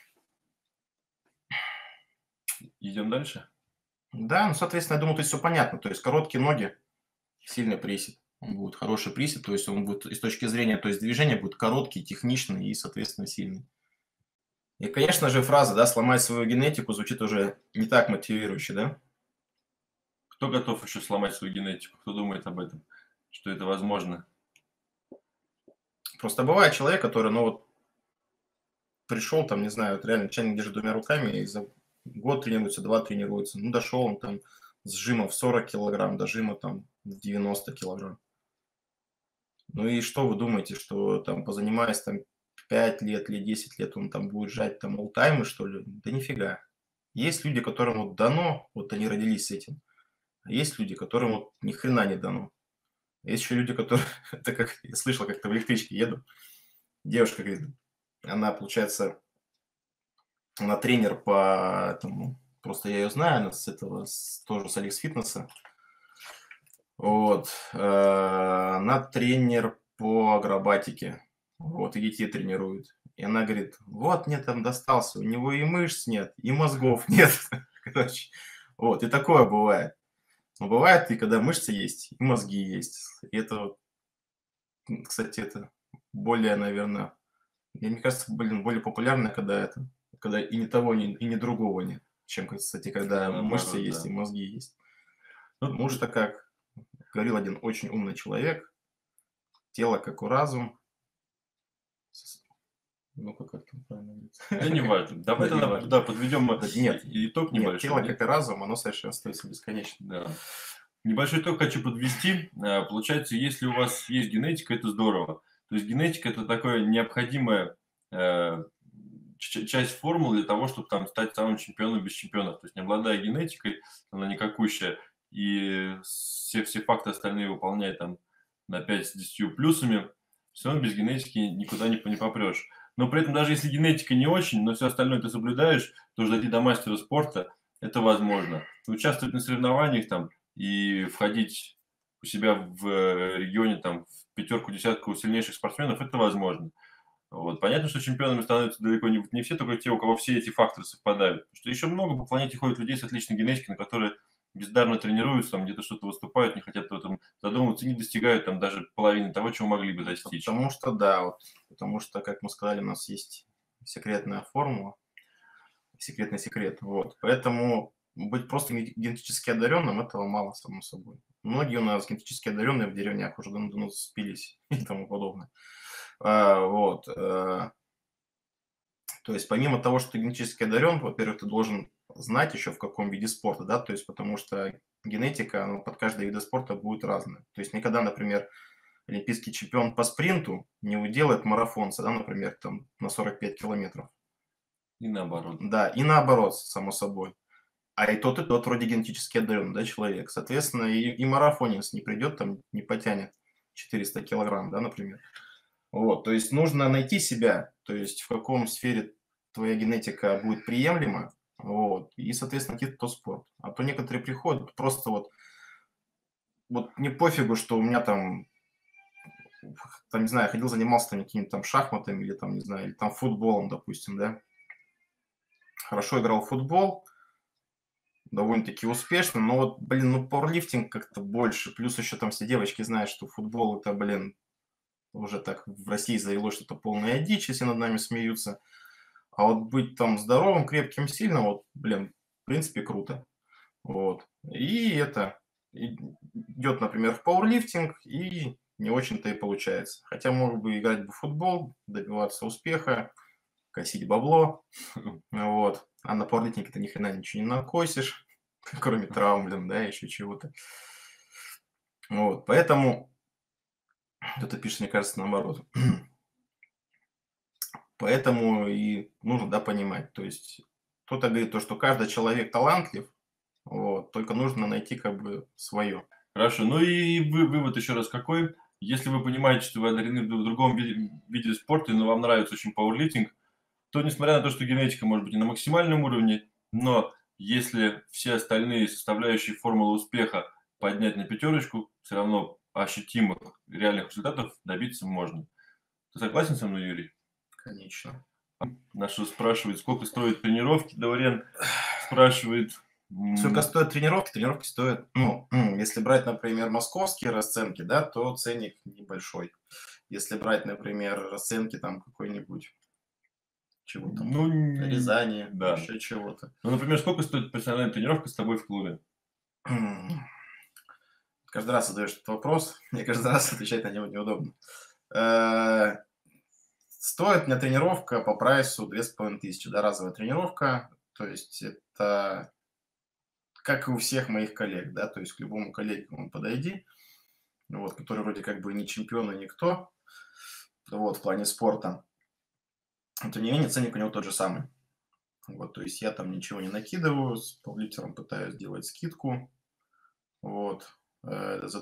Идем дальше.
Да, ну, соответственно, я думаю, тут все понятно. То есть короткие ноги, сильный присед. Он будет хороший присед, то есть он будет и с точки зрения, то есть движения будет короткий, техничный и, соответственно, сильный. И, конечно же, фраза, да, сломать свою генетику звучит уже не так мотивирующе, да?
Кто готов еще сломать свою генетику? Кто думает об этом? Что это возможно?
Просто бывает человек, который, ну вот, пришел там, не знаю, вот реально человек держит 2 руками и за год тренируется, 2 тренируется. Ну, дошел он там с жима в 40 килограмм до жима там в 90 килограмм. Ну и что вы думаете, что там позанимаясь там 5 лет или 10 лет он там будет жать там олтаймы, что ли? Да нифига. Есть люди, которым вот дано, вот они родились с этим. А есть люди, которым вот ни хрена не дано. Есть еще люди, которые, это как я слышал, как-то в электричке еду, девушка говорит, она, получается, она тренер по этому, просто я ее знаю, она с этого, тоже с Алекс Фитнеса. Вот. Она тренер по акробатике. Вот, и детей тренирует. И она говорит, вот мне там достался, у него и мышц нет, и мозгов нет. Короче, вот, и такое бывает. Но бывает и когда мышцы есть, и мозги есть. И это, кстати, это более, наверное, мне кажется, более популярно, когда и ни того, и ни другого нет, чем, кстати, когда мышцы
Наоборот,
есть
да.
и мозги есть.
Ну,
Потому что, как говорил один очень умный человек, тело как у разум, Ну-ка, как там правильно говорится?
Да не важно. Давай
Да, не
тогда
важно.
да, подведем
Нет,
итог
нет,
небольшой.
тело,
Нет?
как и разум, оно совершенствуется бесконечно.
Да. Небольшой итог хочу подвести. Получается, если у вас есть генетика, это здорово. То есть генетика – это такая необходимая часть формулы для того, чтобы там стать самым чемпионом без чемпионов. То есть не обладая генетикой, она никакущая, и все факты остальные выполняет там на 5 с 10 плюсами, все равно без генетики никуда не попрешь. Но при этом даже если генетика не очень, но все остальное ты соблюдаешь, то уже дойти до мастера спорта – это возможно. Участвовать на соревнованиях там и входить у себя в регионе там в пятерку, десятку сильнейших спортсменов – это возможно. Вот. Понятно, что чемпионами становятся далеко не все, только те, у кого все эти факторы совпадают. Потому что еще много по планете ходит людей с отличной генетикой, на которые бездарно тренируются, там где-то что-то выступают, не хотят об этом задумываться и не достигают там даже половины того, чего могли бы достичь.
Потому что, да, вот, потому что, как мы сказали, у нас есть секретная формула, секретный секрет. Вот. Поэтому быть просто генетически одаренным, этого мало, само собой. Многие у нас генетически одаренные в деревнях уже давно спились и тому подобное. Вот. То есть помимо того, что ты генетически одарен, во-первых, ты должен знать еще в каком виде спорта, да, то есть потому что генетика, она под каждый вид спорта будет разная. То есть никогда, например, олимпийский чемпион по спринту не уделает марафонца, да, например, там на 45 километров.
И наоборот.
Да, и наоборот, само собой. А и тот вроде генетически одарен, да, человек. Соответственно, и марафонец не придет, там не потянет 400 килограмм, да, например. Вот, то есть нужно найти себя, то есть в каком сфере твоя генетика будет приемлема, вот, и, соответственно, идти в тот спорт. А то некоторые приходят просто вот не пофигу, что у меня там, не знаю, ходил, занимался там какими-то там шахматами или там, не знаю, или там футболом, допустим, да. Хорошо играл в футбол, довольно-таки успешно, но вот, блин, ну пауэрлифтинг как-то больше, плюс еще там все девочки знают, что футбол это, блин, уже так в России завелось, что это полная дичь, если над нами смеются. А вот быть там здоровым, крепким, сильным, вот, блин, в принципе, круто. Вот. И это идет, например, в пауэрлифтинг, и не очень-то и получается. Хотя мог бы играть в футбол, добиваться успеха, косить бабло, вот. А на пауэрлифтинге ты ни хрена ничего не накосишь, кроме травм, блин, да, еще чего-то. Вот, поэтому кто-то пишет, мне кажется, наоборот. Поэтому и нужно, да, понимать. То есть кто-то говорит то, что каждый человек талантлив, вот, только нужно найти как бы свое.
Хорошо. Ну и вывод еще раз какой. Если вы понимаете, что вы одарены в другом виде спорта, но вам нравится очень пауэрлифтинг, то несмотря на то, что генетика может быть не на максимальном уровне, но если все остальные составляющие формулы успеха поднять на пятерочку, все равно ощутимых реальных результатов добиться можно. Ты согласен со мной, Юрий?
Конечно.
Наш спрашивает, сколько стоят тренировки. Даурен спрашивает.
Сколько стоят тренировки? Тренировки стоят, ну, если брать, например, московские расценки, да, то ценник небольшой. Если брать, например, расценки там какой-нибудь, чего там,
Ну,
Рязани,
да.
еще чего-то.
Ну, например, сколько стоит профессиональная тренировка с тобой в клубе?
Каждый раз задаешь этот вопрос, мне каждый раз отвечать на него неудобно. Стоит у меня тренировка по прайсу 2500, да, разовая тренировка. То есть это как и у всех моих коллег, да, то есть к любому коллеге подойди, вот, который вроде как бы не чемпион и никто, вот, в плане спорта. Но, тем не менее, ценник у него тот же самый. Вот, то есть я там ничего не накидываю, с пауэрлифтером пытаюсь сделать скидку, вот, за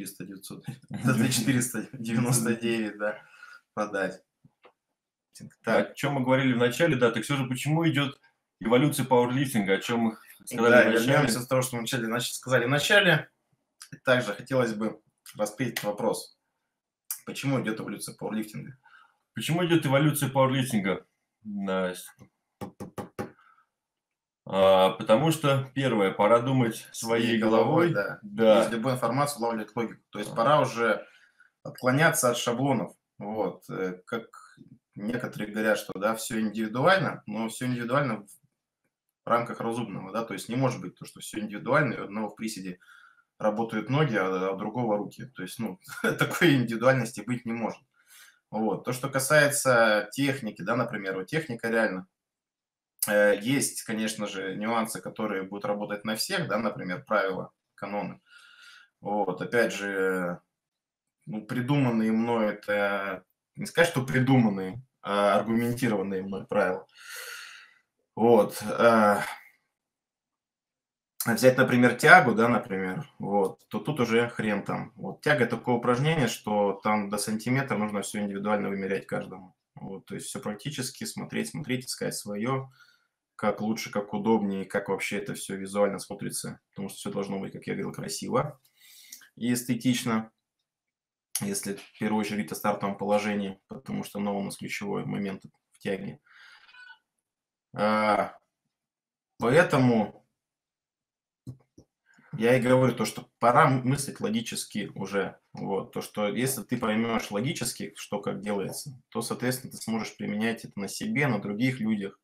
2499, да, продать.
Так. О чем мы говорили в начале, да, так все же почему идет эволюция пауэрлифтинга, о чем мы сказали
да,
в начале?
вернемся с того, что мы сказали в начале. Также хотелось бы раскрыть этот вопрос. Почему идет эволюция пауэрлифтинга?
Почему идет эволюция пауэрлифтинга? Потому что, первое, пора думать своей головой.
Да.
Да.
Из любой информации улавливать логику. То есть пора уже отклоняться от шаблонов. Вот. Как некоторые говорят, что да, все индивидуально, но все индивидуально в рамках разумного. Да? То есть не может быть то, что все индивидуально, и у одного в приседе работают ноги, а у другого руки. То есть, ну, такой индивидуальности быть не может. Вот. То, что касается техники, да, например, вот техника реально. Есть, конечно же, нюансы, которые будут работать на всех, да, например, правила, каноны. Вот, опять же, ну, придуманные мной, это не сказать, что придуманные, а аргументированные мной правила. Вот. Взять, например, тягу, да, например, вот, то тут уже хрен там. Вот тяга такое упражнение, что там до сантиметра нужно все индивидуально вымерять каждому. Вот, то есть все практически смотреть, искать свое, как лучше, как удобнее, как вообще это все визуально смотрится. Потому что все должно быть, как я говорил, красиво и эстетично, если в первую очередь о стартовом положении, потому что оно у нас ключевой момент в тяге. А, Поэтому я и говорю то, что пора мыслить логически уже. Вот. То, что если ты поймешь логически, что как делается, то, соответственно, ты сможешь применять это на себе, на других людях.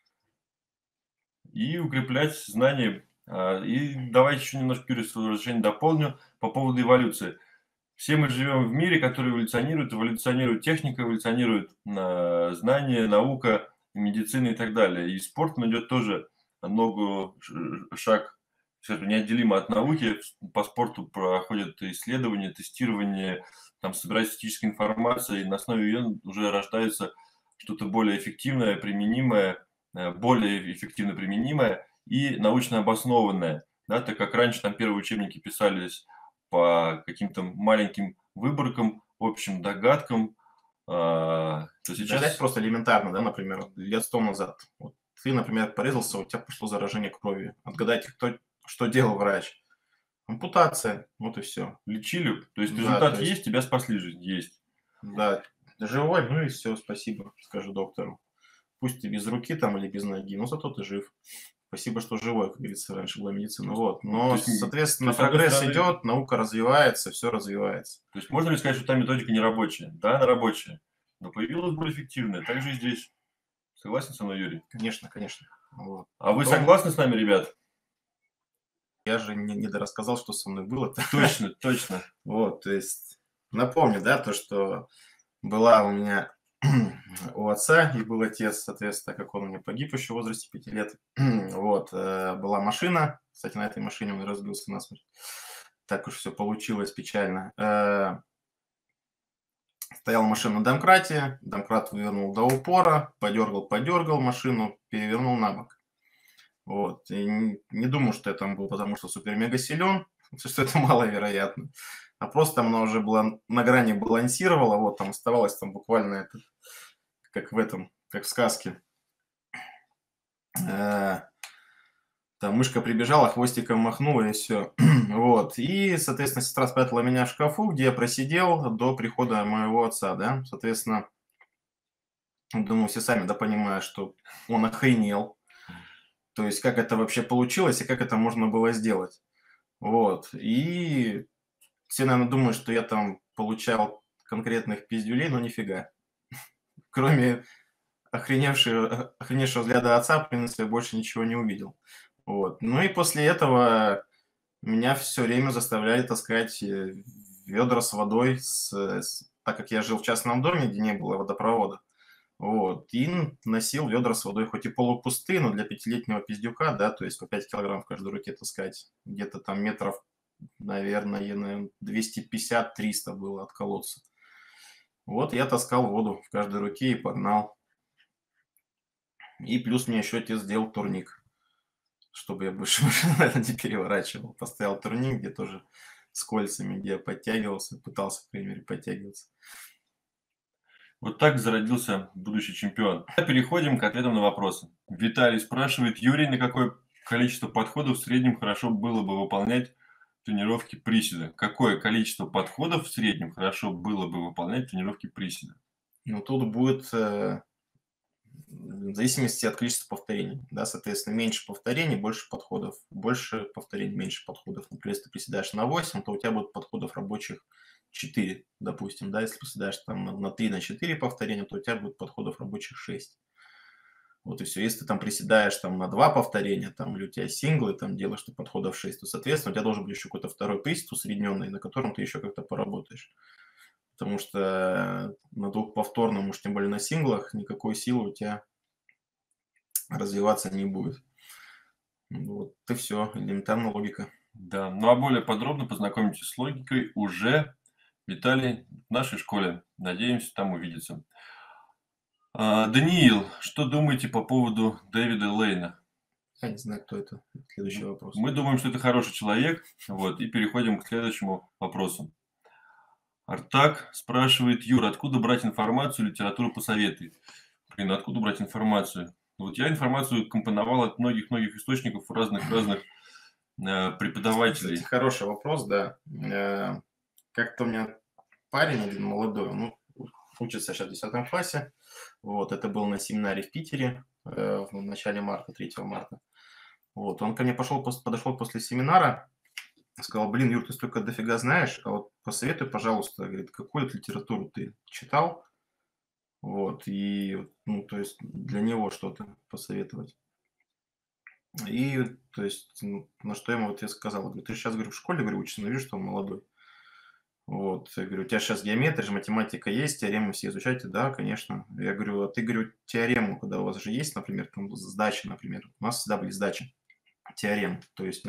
И укреплять знания. И давайте еще немножко Юрий свое разрешение дополню по поводу эволюции. Все мы живем в мире, который эволюционирует техника, эволюционирует знания, наука, медицина и так далее. И спорт идет тоже ногу, шаг, скажем, неотделимо от науки. По спорту проходят исследования, тестирование, там собирается статистическая информация, и на основе ее уже рождается что-то более эффективное, применимое, более эффективно применимое и научно обоснованное. Да, так как раньше там первые учебники писались по каким-то маленьким выборкам, общим догадкам, то
Да взять
сейчас...
просто элементарно, да, например, лет 100 назад. Вот ты, например, порезался, у тебя пошло заражение крови. Отгадайте, кто, что делал врач. Ампутация, вот и все.
Лечили, то есть
Да, то
результат
есть,
есть, тебя спасли жизнь, есть.
да, живой, ну и все, спасибо, скажу доктору. Пусть ты без руки там или без ноги, но зато ты жив. Спасибо, что живой, как говорится, раньше была медицина. Вот.
То
Но,
есть,
соответственно,
с одной
прогресс
стороны,
идет, наука развивается, все развивается.
то есть можно ли сказать, что та методика не рабочая? Да, она рабочая, но появилась более эффективная. Так же и здесь. Согласен со мной, Юрий?
Конечно, конечно. Вот.
А вы
Потом,
согласны с нами, ребят?
я же не дорассказал, что со мной было.
Точно, точно.
Вот, то есть, напомню, да, то, что была у меня у отца и был отец, соответственно, как он у меня погиб еще в возрасте 5 лет. Вот, была машина, кстати, на этой машине он и разбился насмерть. Так уж все получилось печально. Стояла машина на домкрате, домкрат вывернул до упора, подергал машину, перевернул на бок. Вот. И не думаю, что я там был, потому что супер-мега силен, что это маловероятно. А просто там она уже была на грани балансировала, вот там оставалось там буквально это, как в этом, как в сказке. Там мышка прибежала, хвостиком махнула и все. Вот. И, соответственно, сестра спрятала меня в шкафу, где я просидел до прихода моего отца, да. Соответственно, думаю, все сами, да, понимают, что он охренел. То есть, как это вообще получилось и как это можно было сделать. Вот. И все, наверное, думают, что я там получал конкретных пиздюлей, но нифига. Кроме охреневшего взгляда отца, в принципе, я больше ничего не увидел. Вот. Ну и после этого меня все время заставляли таскать ведра с водой, так как я жил в частном доме, где не было водопровода. Вот. И носил ведра с водой, хоть и полупустые, но для пятилетнего пиздюка, да, то есть по 5 килограмм в каждой руке таскать. Где-то там метров, наверное, 250-300 было от колодца. Вот я таскал воду в каждой руке и погнал. И плюс мне еще отец сделал турник, чтобы я больше наверное, не переворачивал. Поставил турник, где тоже с кольцами, где я подтягивался, пытался, по крайней мере, подтягиваться.
Вот так зародился будущий чемпион. Переходим к ответам на вопросы. Виталий спрашивает, Юрий, на какое количество подходов в среднем хорошо было бы выполнять тренировки приседа? Какое количество подходов в среднем хорошо было бы выполнять тренировки приседа?
Ну, тут будет в зависимости от количества повторений. Да, соответственно, меньше повторений, больше подходов. Больше повторений, меньше подходов. Например, если ты приседаешь на 8, то у тебя будет подходов рабочих 4, допустим. Да, если приседаешь там на 3, на 4 повторения, то у тебя будет подходов рабочих 6. Вот и все. Если ты там приседаешь там на 2 повторения, там, или у тебя синглы, там делаешь ты подходов 6, то, соответственно, у тебя должен быть еще какой-то второй присед усредненный, на котором ты еще как-то поработаешь. потому что на двухповторном, уж тем более на синглах, никакой силы у тебя развиваться не будет. Вот и все, элементарная логика.
Да, ну а более подробно познакомитесь с логикой уже, Виталий, в нашей школе. Надеемся, там увидеться. Даниил, что думаете по поводу Дэвида Лейна?
Я не знаю, кто это. Следующий вопрос.
Мы думаем, что это хороший человек, вот, и переходим к следующему вопросу. Артак спрашивает: Юра, откуда брать информацию, литературу посоветуй? Блин, откуда брать информацию? Вот я информацию компоновал от многих-многих источников разных преподавателей.
Кстати, хороший вопрос, да. Как-то у меня парень один молодой, он учится сейчас в 10 классе. Вот, это был на семинаре в Питере в начале марта, 3 марта. Вот, он ко мне подошел после семинара, сказал: блин, Юр, ты столько дофига знаешь, а вот посоветуй, пожалуйста, говорит, какую литературу ты читал, вот, и, ну, то есть для него что-то посоветовать. И, то есть, на что я ему в ответ сказал, говорю, ты сейчас, говорю, в школе, говорю, учишься, но вижу, что он молодой. Вот, я говорю, у тебя сейчас геометрия, математика есть, теоремы все изучаете? Да, конечно. Я говорю, а ты, говорю, теорему, когда у вас же есть, например, там сдача, например, у нас всегда были сдачи, теорем, то есть,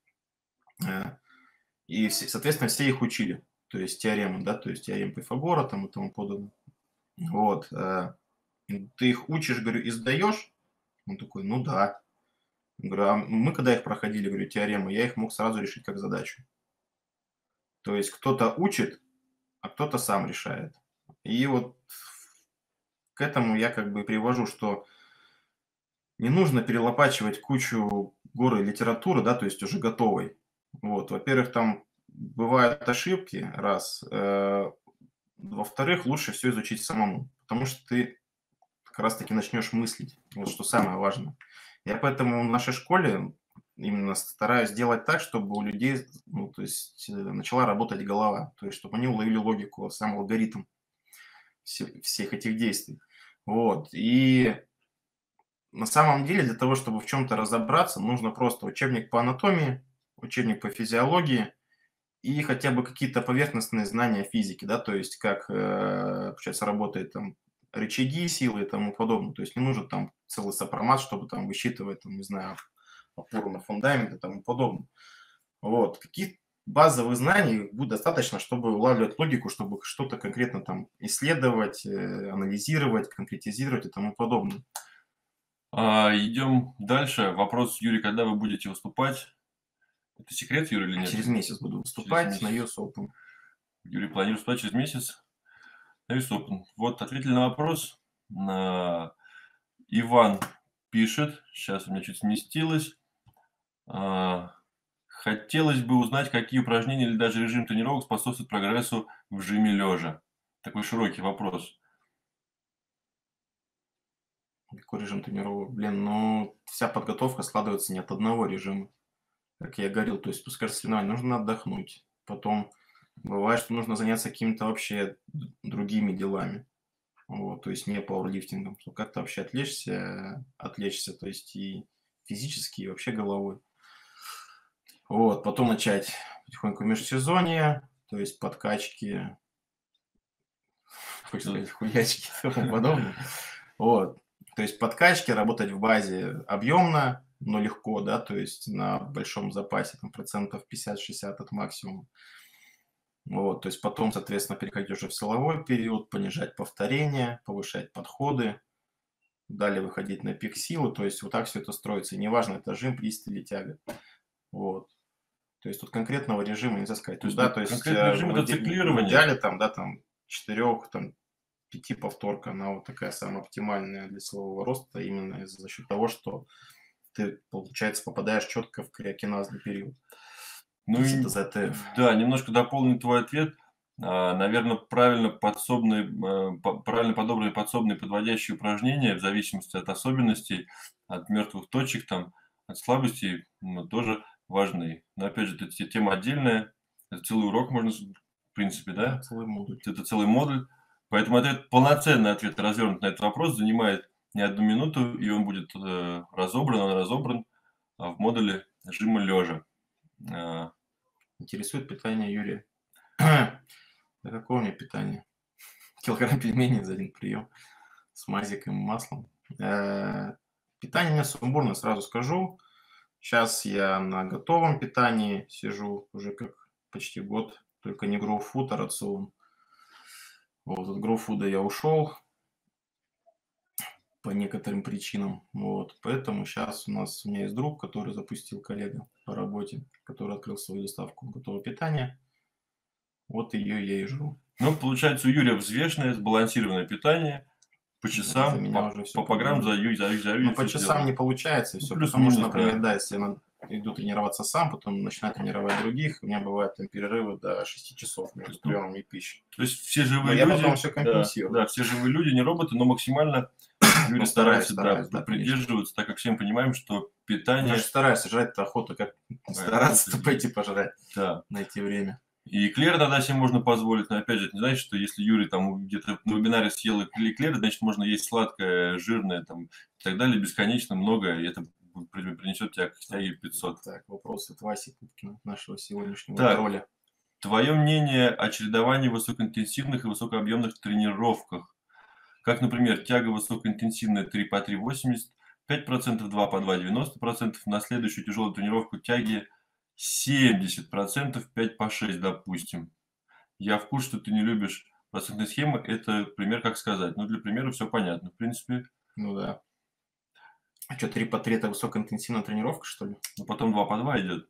и, соответственно, все их учили, то есть теоремы, да, то есть теорем Пифагора там и тому подобное. Вот, ты их учишь, говорю, и сдаешь? Он такой, ну да. Говорю, а мы когда их проходили, говорю, теоремы, я их мог сразу решить как задачу. То есть кто-то учит, а кто-то сам решает. И вот к этому я как бы привожу, что не нужно перелопачивать кучу горы литературы, да, то есть уже готовой. Вот, во-первых, там бывают ошибки, раз. Во-вторых, лучше все изучить самому, потому что ты как раз-таки начнешь мыслить. Вот что самое важное. Я поэтому в нашей школе именно стараюсь делать так, чтобы у людей, ну, то есть начала работать голова, то есть чтобы они уловили логику, сам алгоритм всех этих действий. Вот. И на самом деле для того, чтобы в чем-то разобраться, нужно просто учебник по анатомии, учебник по физиологии и хотя бы какие-то поверхностные знания физики, да, то есть как, получается, работает там рычаги, силы и тому подобное. То есть не нужен там целый сопромат, чтобы там высчитывать, там, не знаю, опору на фундамент и тому подобное. Вот. Каких базовых знаний будет достаточно, чтобы улавливать логику, чтобы что-то конкретно там исследовать, анализировать, конкретизировать и тому подобное.
Идем дальше. Вопрос, Юрий, когда вы будете выступать? Это секрет, Юрий, или нет?
Через месяц буду выступать на US Open.
Юрий планирует выступать через месяц на US Open. Вот, ответили на вопрос. Иван пишет. Сейчас у меня чуть сместилось. Хотелось бы узнать, какие упражнения или даже режим тренировок способствуют прогрессу в жиме лежа. Такой широкий вопрос.
Какой режим тренировок? Блин, ну, вся подготовка складывается не от одного режима. Как я говорил, то есть пускай соревнования нужно отдохнуть. Потом бывает, что нужно заняться какими-то вообще другими делами. Вот, то есть не пауэрлифтингом, чтобы как-то вообще отвлечься, то есть и физически, и вообще головой. Вот, потом начать потихоньку межсезонье, то есть подкачки, хочется сказать, хуячки и тому подобное. Вот, то есть подкачки, работать в базе объемно, но легко, да, то есть на большом запасе, там, процентов 50-60 от максимума. Вот, то есть потом, соответственно, переходить уже в силовой период, понижать повторения, повышать подходы, далее выходить на пик силы, то есть вот так все это строится. И неважно, это жим, прист или тяга. Вот. То есть тут конкретного режима нельзя сказать.
То есть,
да, то есть
конкретный режим это
в
циклирование.
идеале там, да, там 4, там 5 повторка, она вот такая самая оптимальная для силового роста, именно за счет того, что ты, получается, попадаешь четко в криокиназный период.
Ну и, да, немножко дополню твой ответ. Наверное, правильно подобранные подсобные подводящие упражнения в зависимости от особенностей, от мертвых точек, там, от слабостей, тоже важны. Но опять же, это тема отдельная, это целый урок можно, в принципе, да?
Целый модуль.
Это целый модуль. Поэтому ответ, полноценный ответ развернут на этот вопрос занимает не 1 минуту, и он будет разобран в модуле жима лежа.
Интересует питание Юрия. Да какое у меня питание? Килограмм пельменей за один прием с мазиком и маслом. Питание у меня сумбурно, сразу скажу. Сейчас я на готовом питании сижу уже как почти год, только не гроу-фуд, а рацион. Вот от гроу-фуда я ушел по некоторым причинам. Вот, поэтому сейчас у меня есть друг, который запустил, коллега по работе, который открыл свою доставку готового питания. Вот ее я и жру.
Ну, получается, у Юрия взвешенное, сбалансированное питание по
Да, за
часам,
меня уже все
по грамм за
продумано.
Юрий
Но по
все
часам
сделал.
не получается, и
Ну,
все. Потому что,
плюс-минус,
например,
да.
да, если я иду тренироваться сам, потом начинаю тренировать других, у меня бывают там перерывы до 6 часов между
Ну,
приемами пищи.
то есть все
Но
живые
я потом
люди,
все
да,
компенсирую.
да, все живые люди, не роботы, но максимально Юрий
Ну, стараюсь,
старается, да,
стараюсь, да, конечно.
придерживаться, так как все мы понимаем, что
Я же
питание,
стараюсь, жрать-то охота, как стараться-то пойти пожрать,
да.
найти время.
И эклер тогда себе можно позволить, но опять же, это не значит, что если Юрий там где-то на вебинаре съел эклер, значит, можно есть сладкое, жирное там, и так далее, бесконечно много, и это принесет тебе к тяге 500.
Так, вопрос от Васи Пупкина, нашего сегодняшнего
Так,
тролля.
твое мнение о чередовании высокоинтенсивных и высокообъемных тренировках? Как, например, тяга высокоинтенсивная 3 по 3 80, 5%, 2 по 2 90%, на следующую тяжелую тренировку тяги 70%, 5 по 6, допустим. Я в курсе, что ты не любишь процентные схемы. Это пример, как сказать. Ну, для примера все понятно. В принципе,
Ну да. А что, 3 по 3 это высокоинтенсивная тренировка, что ли?
ну, потом 2 по 2 идет.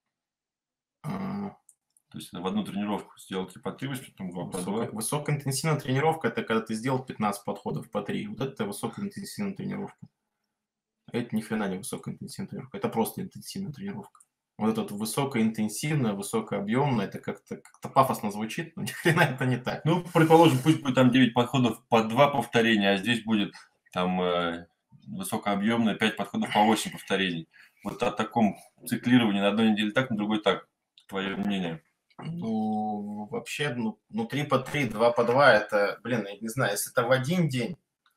А,
То есть в одну тренировку сделал 3 по 3, потом 2 по 2.
Высокоинтенсивная тренировка – это когда ты сделал 15 подходов по 3. Вот это высокоинтенсивная тренировка. А это ни хрена не высокоинтенсивная тренировка. Это просто интенсивная тренировка. Вот это вот высокоинтенсивная, высокообъемная, это как-то пафосно звучит, но ни хрена это не так.
Ну, предположим, пусть будет там 9 подходов по 2 повторения, а здесь будет там высокообъемное 5 подходов по 8 повторений. Вот о таком циклировании на одной неделе так, на другой так. Твое мнение.
Ну, вообще, 3 по 3, 2 по 2, это, блин, я не знаю, если это в один день,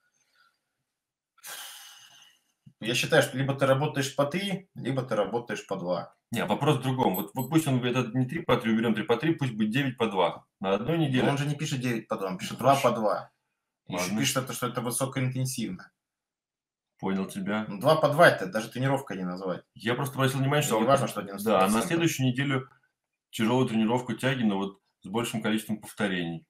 я считаю, что либо ты работаешь по 3, либо ты работаешь по 2.
Не, вопрос в другом. Вот пусть он это не 3 по 3, уберем 3 по 3, пусть будет 9 по 2. На одной
Но
неделе.
он же не пишет 9 по 2, он пишет 2 по 2. Еще
Ладно.
пишет, что это высокоинтенсивно.
Понял тебя.
2 по 2 это даже тренировка не назвать.
Я просто обратил внимание, что...
Не важно, что 90%.
Да, на следующую неделю тяжелую тренировку тяги, но вот с большим количеством повторений.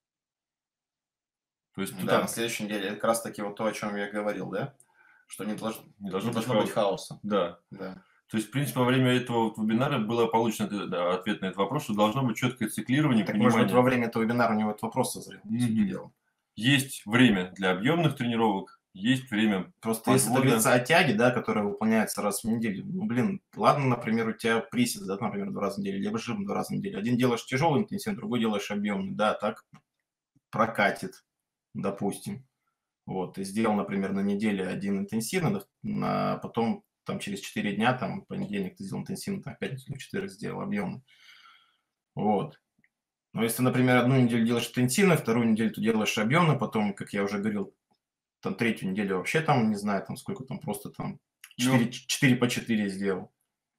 То есть
Да, на следующей неделе как раз таки вот то, о чем я говорил, да? Что не должно быть хаоса.
Да. То есть, в принципе, во время этого вебинара было получен ответ на этот вопрос, что должно быть четкое циклирование,
так,
понимание.
может быть, во время этого вебинара у него этот вопрос созрел.
Есть время для объемных тренировок, есть время
просто если говорится о тяге, да, которая выполняется раз в неделю, ну, блин, ладно, например, у тебя присед, да, например, 2 раза в неделю, либо жим 2 раза в неделю. Один делаешь тяжелый интенсивный, другой делаешь объемный, да, так прокатит, допустим. Вот, ты сделал, например, на неделе один интенсивный, а потом там через 4 дня, там, понедельник ты сделал интенсивный, там, в пятницу в четверг сделал объемный. Вот. Но если, например, одну неделю делаешь интенсивно, вторую неделю ты делаешь объемно, потом, как я уже говорил, там третью неделю вообще там, не знаю, там сколько там, просто там 4 по 4 сделал.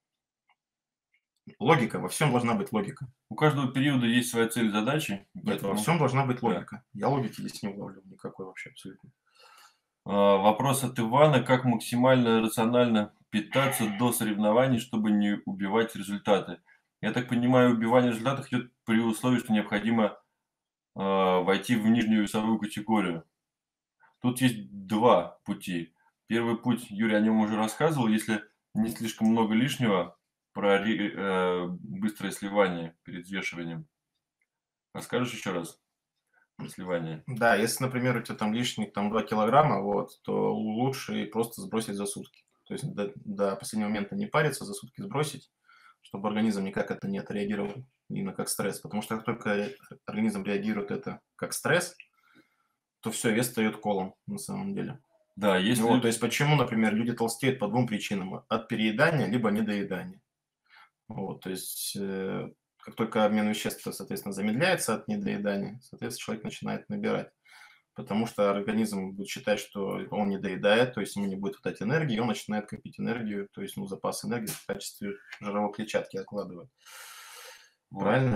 Логика, во всем должна быть логика.
У каждого периода есть своя цель, задачи.
Нет, во всем должна быть логика. Да. Я логики здесь не улавливаю никакой вообще абсолютно.
Вопрос от Ивана. Как максимально рационально питаться до соревнований, чтобы не убивать результаты? Я так понимаю, убивание результатов идет при условии, что необходимо войти в нижнюю весовую категорию. Тут есть два пути. Первый путь, Юрий о нем уже рассказывал, если не слишком много лишнего, про быстрое сливание перед взвешиванием. Расскажешь еще раз про сливание?
Да, если, например, у тебя там лишних там 2 килограмма, вот, то лучше просто сбросить за сутки. То есть до последнего момента не париться, за сутки сбросить, чтобы организм никак это не отреагировал именно как стресс. Потому что как только организм реагирует это как стресс, то все, вес встает колом на самом деле.
Да, если...
Вот, то есть почему, например, люди толстеют по 2 причинам. От переедания, либо недоедания. Вот, то есть как только обмен веществ, соответственно, замедляется от недоедания, соответственно, человек начинает набирать. Потому что организм будет считать, что он не доедает, то есть ему не будет хватать энергии, и он начинает копить энергию, то есть запас энергии в качестве жировой клетчатки откладывает. Вот. Правильно же?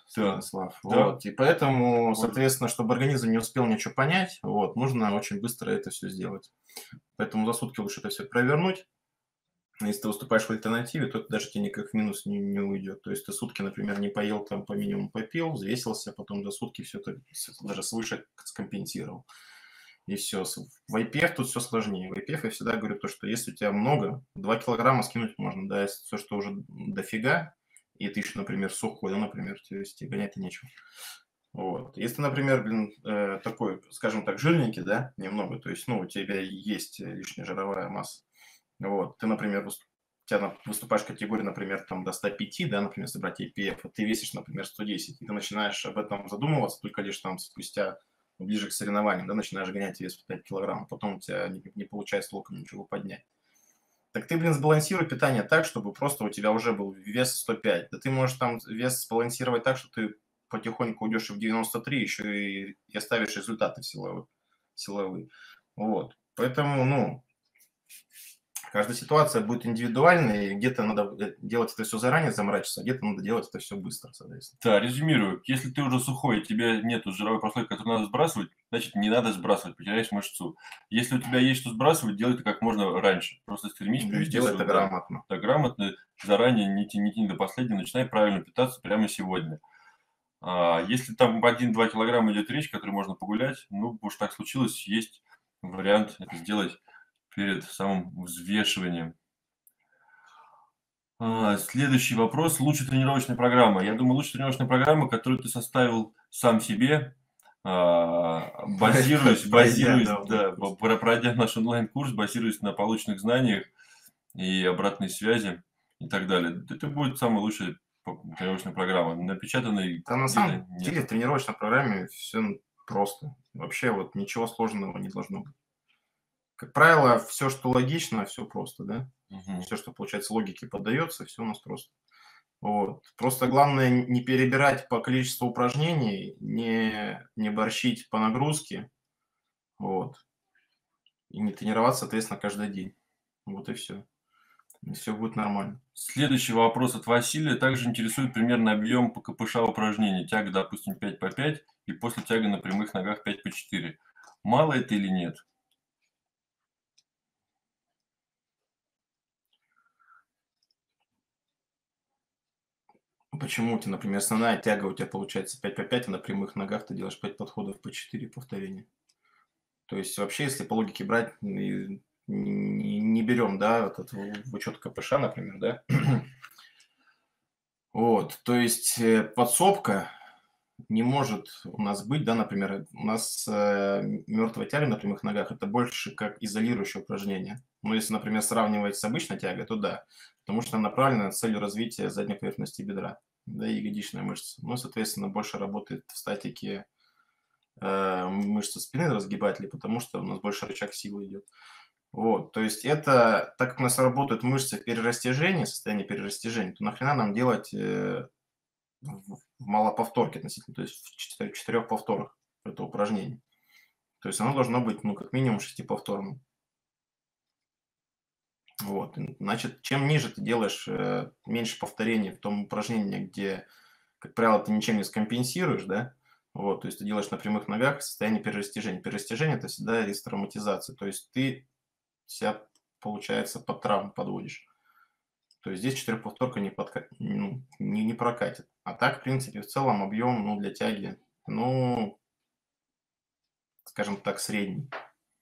Станислав.
Да.
Вот. И поэтому, соответственно, чтобы организм не успел ничего понять, вот, нужно очень быстро это все сделать. Поэтому за сутки лучше это все провернуть. Если ты выступаешь в альтернативе, то это даже тебе никак в минус не уйдет. То есть ты сутки, например, не поел, там по минимуму попил, взвесился, потом за сутки все это даже свыше скомпенсировал. И все. В IPF тут все сложнее. В IPF я всегда говорю то, что если у тебя много, 2 килограмма скинуть можно, да, если все, что уже дофига, и ты еще, например, сухой, да, например, то есть тебе гонять-то нечего. Вот. Если ты, например, такой, скажем так, жирненький, да, немного, то есть, ну, у тебя есть лишняя жировая масса, вот, ты, например, выступаешь в категории, например, там до 105, да, например, собрать IPF, а ты весишь, например, 110, и ты начинаешь об этом задумываться только лишь там спустя, ближе к соревнованиям, да, начинаешь гонять вес в 5 килограмм, потом у тебя не получается толком ничего поднять. Так ты, сбалансируй питание так, чтобы просто у тебя уже был вес 105. Да ты можешь там вес сбалансировать так, что ты потихоньку уйдешь в 93, еще и оставишь результаты силовые. Вот. Поэтому, ну, каждая ситуация будет индивидуальной, и где-то надо делать это все заранее, заморачиваться, а где-то надо делать это все быстро, соответственно.
Да, резюмирую. Если ты уже сухой, тебе нету жировой прослойки, которую надо сбрасывать, значит, не надо сбрасывать, потеряешь мышцу. Если у тебя есть что сбрасывать, делай это как можно раньше. Просто стремись привести
Делай это
себя
грамотно.
да, грамотно, заранее, не тяни до последнего, начинай правильно питаться прямо сегодня. Если там 1-2 килограмма идет речь, который можно погулять, ну, уж так случилось, есть вариант это сделать перед самым взвешиванием. Следующий вопрос. Лучшая тренировочная программа. Я думаю, лучшая тренировочная программа, которую ты составил сам себе, базируясь, пройдя наш онлайн-курс, базируясь на полученных знаниях и обратной связи и так далее. Это будет самая лучшая тренировочная программа. Напечатанной
Да, на
где-то
самом
нет.
деле в тренировочной программе все просто. Вообще вот ничего сложного не должно быть. Как правило, все, что логично, все просто, да?
Мгм.
Все, что, получается, логике поддается, все у нас просто. Вот. Просто главное не перебирать по количеству упражнений, не борщить по нагрузке, вот, и не тренироваться, соответственно, каждый день. Вот и все. И все будет нормально.
Следующий вопрос от Василия. Также интересует примерный объем по КПШ упражнений. Тяга, допустим, 5 по 5 и после тяга на прямых ногах 5 по 4. Мало это или нет?
Почему у тебя, например, основная тяга у тебя получается 5 по 5, а на прямых ногах ты делаешь 5 подходов по 4 повторения? То есть вообще, если по логике брать, и не берем, да, в учет КПШ, например, да, вот, то есть подсобка не может у нас быть, да, например, у нас мертвая тяга на прямых ногах это больше как изолирующее упражнение. Но если, например, сравнивать с обычной тягой, то да, потому что она направлена на целью развития задней поверхности бедра, да, и ягодичная мышца. Ну, соответственно, больше работает в статике мышцы спины разгибатели, потому что у нас больше рычаг силы идет. Вот, то есть это, так как у нас работают мышцы перерастяжения, состояние перерастяжения, то нахрена нам делать в малоповторке относительно, то есть в 4 повторах это упражнение. То есть оно должно быть, ну, как минимум 6-повторным. Вот. Значит, чем ниже ты делаешь меньше повторений в том упражнении, где, как правило, ты ничем не скомпенсируешь, да, вот, то есть ты делаешь на прямых ногах состояние перерастяжения. Перерастяжение – это всегда риск травматизации, то есть ты себя, получается, под травму подводишь. То есть здесь 4-повторка не прокатит. А так, в принципе, в целом объем, ну, для тяги, ну, скажем так, средний.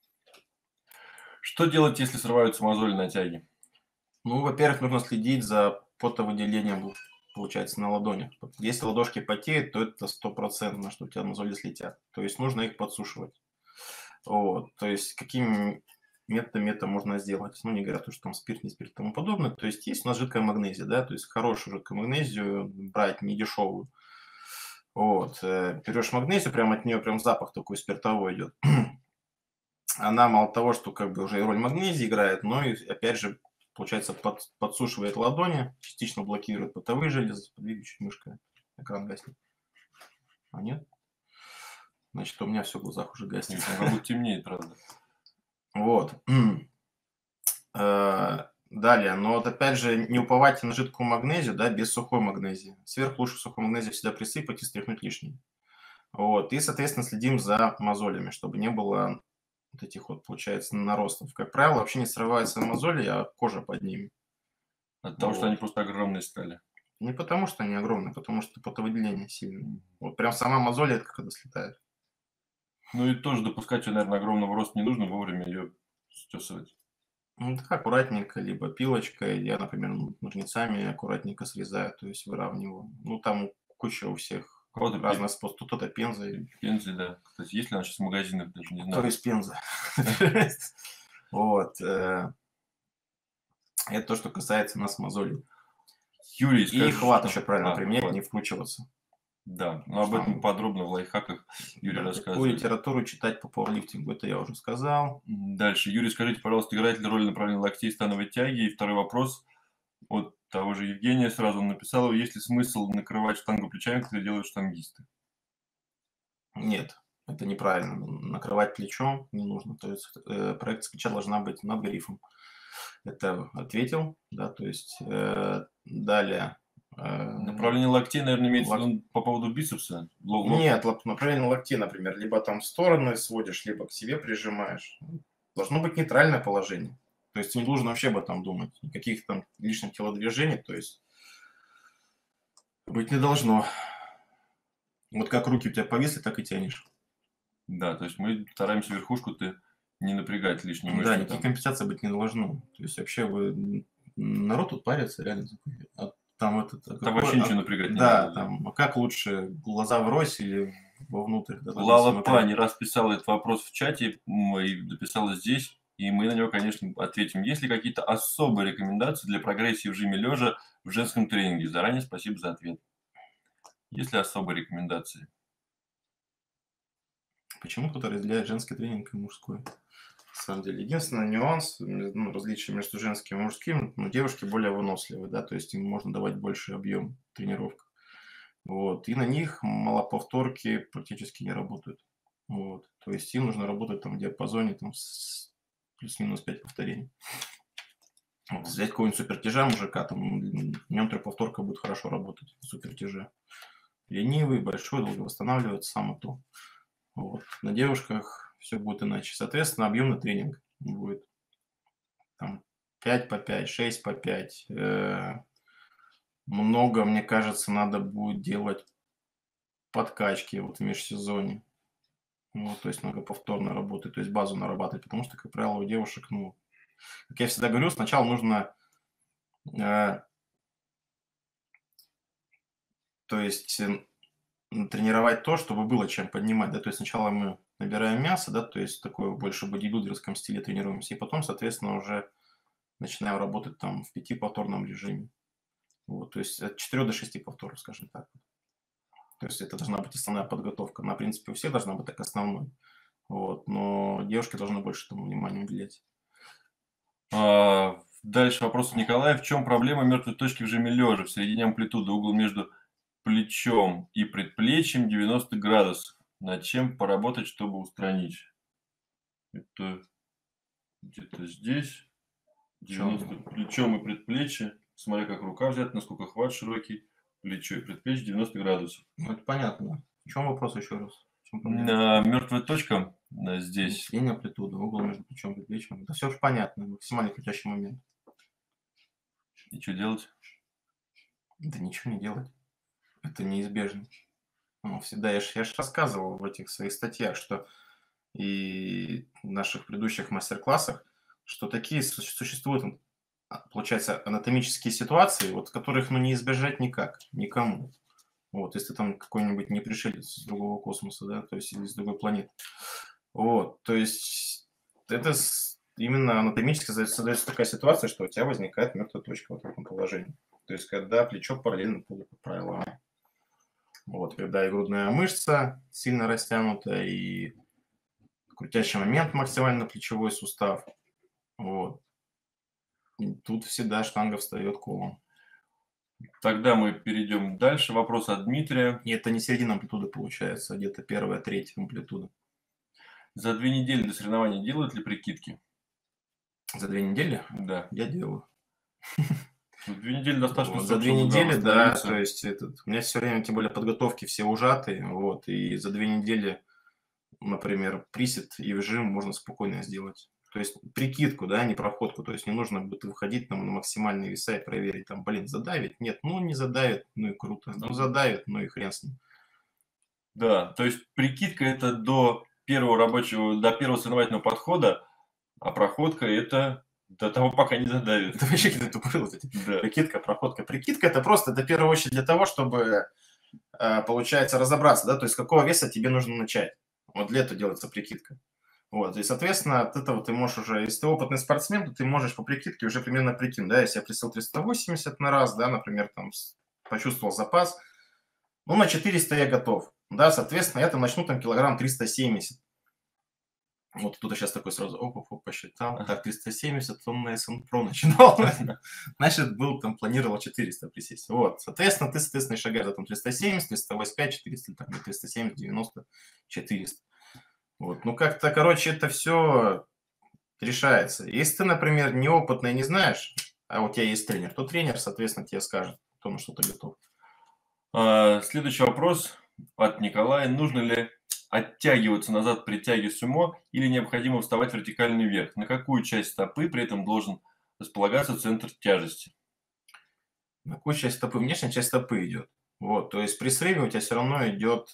Что делать, если срываются мозоли на тяге?
Ну, во-первых, нужно следить за потовыделением, получается, на ладонях. Если ладошки потеют, то это 100%, что у тебя мозоли слетят. То есть нужно их подсушивать. Вот. То есть какими методами это можно сделать? Ну, не говоря то, что там спирт, не спирт и тому подобное. То есть есть у нас жидкая магнезия, да, то есть хорошую жидкую магнезию брать, не дешевую. Вот. Берешь магнезию, прям от нее прям запах такой спиртовой идет. Она мало того, что как бы уже и роль магнезии играет, но и, опять же, получается, подсушивает ладони, частично блокирует потовые железы. Подвигай чуть мышкой, экран гаснет. А нет? Значит, у меня все в глазах уже гаснет.
Как будто темнеет, правда.
Вот. Далее, но вот опять же не уповайте на жидкую магнезию, да, без сухой магнезии. Сверху лучше сухой магнезию всегда присыпать и стряхнуть лишнее. Вот, и, соответственно, следим за мозолями, чтобы не было вот этих вот, получается, наростов. Как правило, вообще не срываются мозоли, а кожа под ними.
От того, что они
Вот.
просто огромные стали.
Не потому, что они огромные, потому что потовыделение сильное. Вот прям сама мозоль это когда слетает.
Ну и тоже допускать ее, наверное, огромного роста не нужно, вовремя ее стесывать.
Ну да, аккуратненько, либо пилочкой. Я, например, ножницами аккуратненько срезаю, то есть выравниваю. Ну, там куча у всех
У кого-то
разных способов. Кто-то пензой,
пензы, да. Кстати, есть ли она сейчас в магазинах, даже не
то
знаю.
есть пенза. Вот. Это то, что касается нас мозолей.
Юрий,
И
скажи,
хват
что...
еще правильно применять,
хват.
не вкручиваться.
Да, но об этом подробно в лайфхаках Юрий
Да, какую
рассказывает.
литературу читать по пауэрлифтингу, это я уже сказал.
Дальше. Юрий, скажите, пожалуйста, играет ли роль направления локтей становой тяги? И второй вопрос от того же Евгения. Сразу он написал, есть ли смысл накрывать штангу плечами, как это делают штангисты?
Нет, это неправильно. Накрывать плечом не нужно. То есть проекция плеча должна быть над грифом. Это ответил, да, то есть далее.
Направление локтей, наверное, имеется в
лок-
виду по поводу бицепса.
Нет, направление локтей, например, либо там в стороны сводишь, либо к себе прижимаешь. Должно быть нейтральное положение. То есть не должен вообще об этом думать. Никаких там лишних телодвижений, то есть быть не должно. Вот как руки у тебя повисли, так и тянешь.
Да, то есть мы стараемся верхушку-то не напрягать лишние
Да,
мышцы.
никаких
Там.
компенсаций быть не должно. То есть вообще народ тут парится, реально. А там
Там вообще ничего напрягать не
да,
надо. Да.
там, а как лучше, глаза врозь или вовнутрь? Да, надо
Лала Па
смотреть.
не раз писала этот вопрос в чате и дописала здесь, и мы на него, конечно, ответим. Есть ли какие-то особые рекомендации для прогрессии в жиме лежа в женском тренинге? Заранее спасибо за ответ. Есть ли особые рекомендации?
Почему кто-то разделяет женский тренинг и мужской? На самом деле, единственный нюанс, ну, различие между женским и мужским, ну, девушки более выносливы, да, то есть им можно давать больше объем тренировок. Вот, и на них малоповторки практически не работают. Вот, то есть им нужно работать там в диапазоне там с плюс-минус 5 повторений. Вот, взять какого-нибудь супертяжа мужика, там, в нем трехповторка будет хорошо работать, супертяжа. Ленивый, большой, долго восстанавливается, само то. Вот. На девушках все будет иначе. Соответственно, объемный тренинг будет там 5 по 5, 6 по 5. Много, мне кажется, надо будет делать подкачки вот в межсезонье. Вот, то есть многоповторно работать, то есть базу нарабатывать, потому что, как правило, у девушек, ну, как я всегда говорю, сначала нужно, то есть тренировать то, чтобы было чем поднимать, да, то есть сначала мы набираем мясо, да, то есть такое больше бодибилдерском стиле тренируемся, и потом, соответственно, уже начинаем работать там в 5-повторном режиме. Вот, то есть от 4 до 6 повторов, скажем так. То есть это должна быть основная подготовка. Она, в принципе, у всех должна быть так основной. Вот, но девушки должны больше этому внимания уделять.
Дальше вопрос от Николая. В чем проблема мертвой точки в жиме лежа? В середине амплитуды угол между плечом и предплечьем 90 градусов. Над чем поработать, чтобы устранить? Это где-то здесь. 90 плечом и предплечье. Смотря как рука взята, насколько хват широкий. Плечо и предплечье 90 градусов.
Ну, это понятно. В чем вопрос еще раз? В чем проблема?
Мертвая точка здесь.
Средняя амплитуда, угол между плечом и предплечьем. Это все же понятно. Максимально крутящий момент.
И что делать?
Да ничего не делать. Это неизбежно. Ну, всегда, я же рассказывал в этих своих статьях, что и в наших предыдущих мастер-классах, что такие существуют, получается, анатомические ситуации, вот которых, ну, не избежать никак, никому. Вот, если там какой-нибудь не пришелец из другого космоса, да, то есть из другой планеты. Вот, то есть это именно анатомически создается такая ситуация, что у тебя возникает мертвая точка в таком положении. То есть когда плечо параллельно полу, как правило. Вот, когда и грудная мышца сильно растянута, и крутящий момент максимально плечевой сустав. Вот. И тут всегда штанга встает колом.
Тогда мы перейдем дальше. Вопрос от Дмитрия.
И это не середина амплитуды получается, а где-то первая, третья амплитуда.
За 2 недели до соревнований делают ли прикидки?
За 2 недели
Да.
я делаю.
Ну, 2 недели достаточно
Вот, за
срок,
2
чтобы, да,
недели, да, то
восстановиться.
есть у меня все время, тем более, подготовки все ужатые, вот, и за 2 недели, например, присед и вжим можно спокойно сделать. То есть прикидку, да, не проходку, то есть не нужно будет выходить там на максимальные веса и проверить, там, блин, задавит? Нет, ну не задавит, ну и круто, ну задавит, ну и хрен с ним.
Да, то есть прикидка- это до первого соревновательного подхода, а проходка- это до того, пока не задавит.
Это вообще какие-то тупые вот эти.
Да.
Прикидка, проходка. Прикидка это просто, это в первую очередь для того, чтобы, получается, разобраться, да, то есть с какого веса тебе нужно начать. Вот для этого делается прикидка. Вот, и, соответственно, от этого ты можешь уже, если ты опытный спортсмен, то ты можешь по прикидке уже примерно прикинуть, да, если я присел 380 на раз, да, например, там, почувствовал запас, ну, на 400 я готов, да, соответственно, я там начну там килограмм 370. Вот кто-то сейчас такой сразу, оп, посчитал, так, 370, он на СН Про начинал, значит, был там, планировал 400 присесть. Вот, соответственно, ты, соответственно, шагаешь за там 370, 385, 400, там, 370, 90, 400. Вот, ну, как-то, короче, это все решается. Если ты, например, неопытный, не знаешь, а у тебя есть тренер, то тренер, соответственно, тебе скажет, кто на что-то готов.
Следующий вопрос от Николая. Нужно ли оттягиваться назад при тяге сумо или необходимо вставать вертикально вверх? На какую часть стопы при этом должен располагаться центр тяжести?
На какую часть стопы? Внешняя часть стопы идет. Вот, то есть при срыве у тебя все равно идет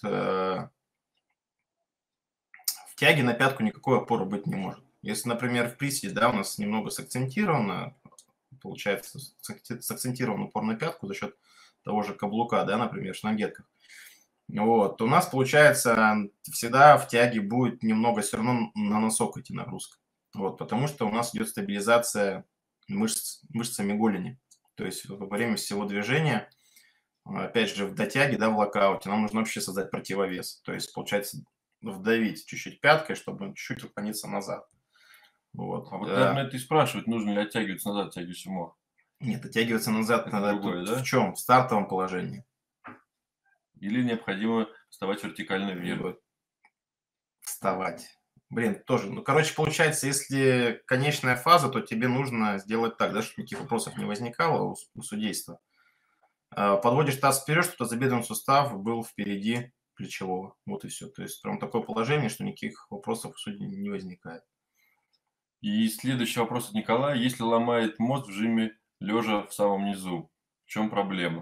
в тяге на пятку никакой опоры быть не может. Если, например, в приседе, да, у нас немного сакцентировано, получается, сакцентирован упор на пятку за счет того же каблука, да, например, в шнагетках. Вот, у нас, получается, всегда в тяге будет немного все равно на носок идти нагрузка. Вот, потому что у нас идет стабилизация мышцами голени. То есть во время всего движения, опять же, в дотяге, да, в локауте, нам нужно вообще создать противовес. То есть, получается, вдавить чуть-чуть пяткой, чтобы чуть-чуть уклониться назад. Вот.
А вот, наверное, это и спрашивать, нужно ли оттягиваться назад в тяге сумо.
Нет, оттягиваться назад
Это
надо
другое,
тут в
да?
чем? В стартовом положении.
Или необходимо вставать вертикально вверх?
Либо вставать. Блин, тоже. Ну, короче, получается, если конечная фаза, то тебе нужно сделать так, да, чтобы никаких вопросов не возникало у судейства. Подводишь таз вперед, чтобы тазобедренный сустав был впереди плечевого. Вот и все. То есть прям такое положение, что никаких вопросов у судьи не возникает.
И следующий вопрос от Николая. Если ломает мост в жиме лежа в самом низу, в чем проблема?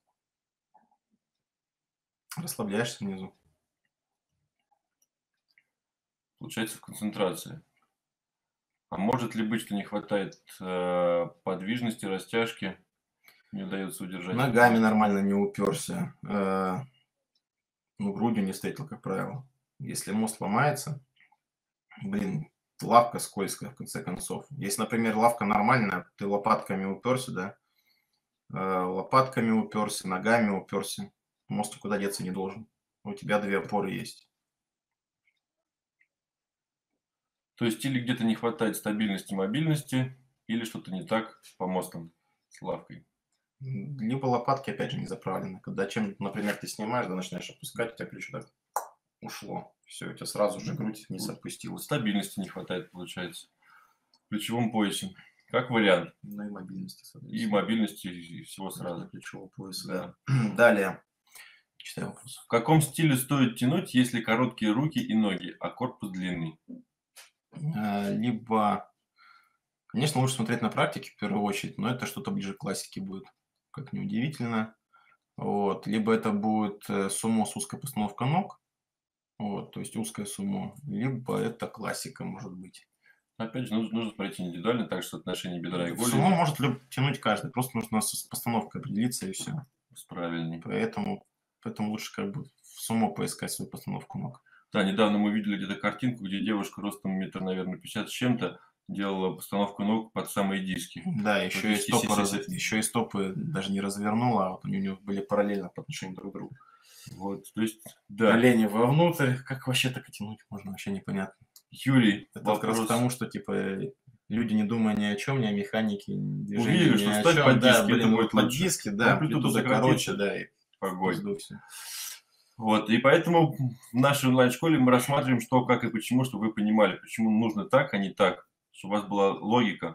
Расслабляешься внизу.
Получается в концентрации. А может ли быть, что не хватает подвижности, растяжки, не удается удержать?
Ногами нормально не уперся. Ну, грудью не встретил, как правило. Если мост ломается, блин, лавка скользкая, в конце концов. Если, например, лавка нормальная, ты лопатками уперся, да, лопатками уперся, ногами уперся, мост никуда деться не должен. У тебя две опоры есть.
То есть или где-то не хватает стабильности, мобильности, или что-то не так по мостам с лавкой.
Либо лопатки, опять же, не заправлены. Когда чем, например, ты снимаешь, да, начинаешь опускать, у тебя плечо так ушло. Все, у тебя сразу же грудь вниз опустилась.
Стабильности не хватает, получается. В плечевом поясе. Как вариант.
Ну и мобильности,
И
соответственно.
мобильности, и всего сразу.
Плечевого пояса,
Да.
да. Далее. Читай вопрос.
В каком стиле стоит тянуть, если короткие руки и ноги, а корпус длинный?
Либо, конечно, лучше смотреть на практике в первую очередь, но это что-то ближе к классике будет, как неудивительно. Вот. Либо это будет сумо с узкой постановкой ног, вот, то есть узкое сумо, либо это классика может быть.
Опять же, нужно смотреть индивидуально, так что отношение бедра и
В сумо
голени
может тянуть каждый, просто нужно с постановкой определиться и все.
правильнее.
Поэтому лучше как бы в сумо поискать свою постановку ног.
Да, недавно мы видели где-то картинку, где девушка ростом метр, наверное, 50 с чем-то делала постановку ног под самые диски.
Да, еще и
Практически
стопы, еще и стопы даже не развернула, а вот они у нее были параллельно по отношению друг к другу.
Вот, то есть, да.
Колени вовнутрь, как вообще так тянуть можно, вообще непонятно.
Юрий,
Это как раз
вопрос.
потому, что типа люди не думая ни о чем, ни о механике, ни движении,
Увидели,
ни
что
о
встать
чем.
под
Да,
диски, это
блин,
будет
вот под
лучше.
диски, да,
Амплитуда
амплитуда
сократится.
короче, да, и
Огонь.
пизду всё.
Вот, и поэтому в нашей онлайн-школе мы рассматриваем, что, как и почему, чтобы вы понимали, почему нужно так, а не так, чтобы у вас была логика.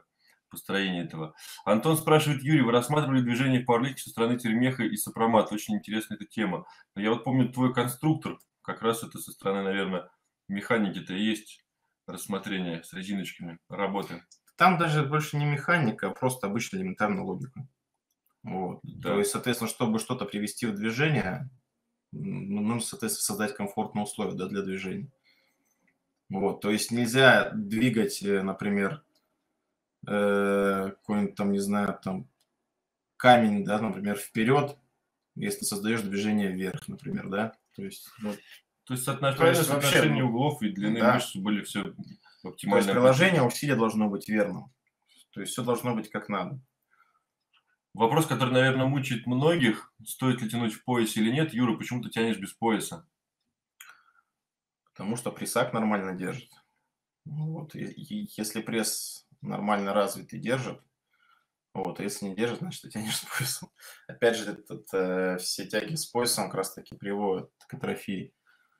построение этого. Антон спрашивает: Юрий, вы рассматривали движение в пауэрлифтинге со стороны Термеха и Сопромат? Очень интересная эта тема. Но я вот помню, твой конструктор, как раз это со стороны, наверное, механики-то и есть рассмотрение с резиночками работы.
Там даже больше не механика, а просто обычная элементарная логика. Вот.
Да.
То есть, соответственно, чтобы что-то привести в движение, нужно, соответственно, создать комфортные условия, да, для движения. Вот. То есть нельзя двигать, например, какой-нибудь там, не знаю, там камень, да, например, вперед, если ты создаешь движение вверх, например, да. То есть, ну,
То есть
вообще,
соотношение углов и длины
да.
мышц были все
То есть
оптимально.
приложение усилия должно быть верным. То есть все должно быть как надо.
Вопрос, который, наверное, мучает многих: стоит ли тянуть в поясе или нет. Юра, почему ты тянешь без пояса?
Потому что прессак нормально держит. Вот. И если пресс нормально развитый держит, вот, а если не держит, значит, ты тянешь с поясом. Опять же, все тяги с поясом как раз-таки приводят к атрофии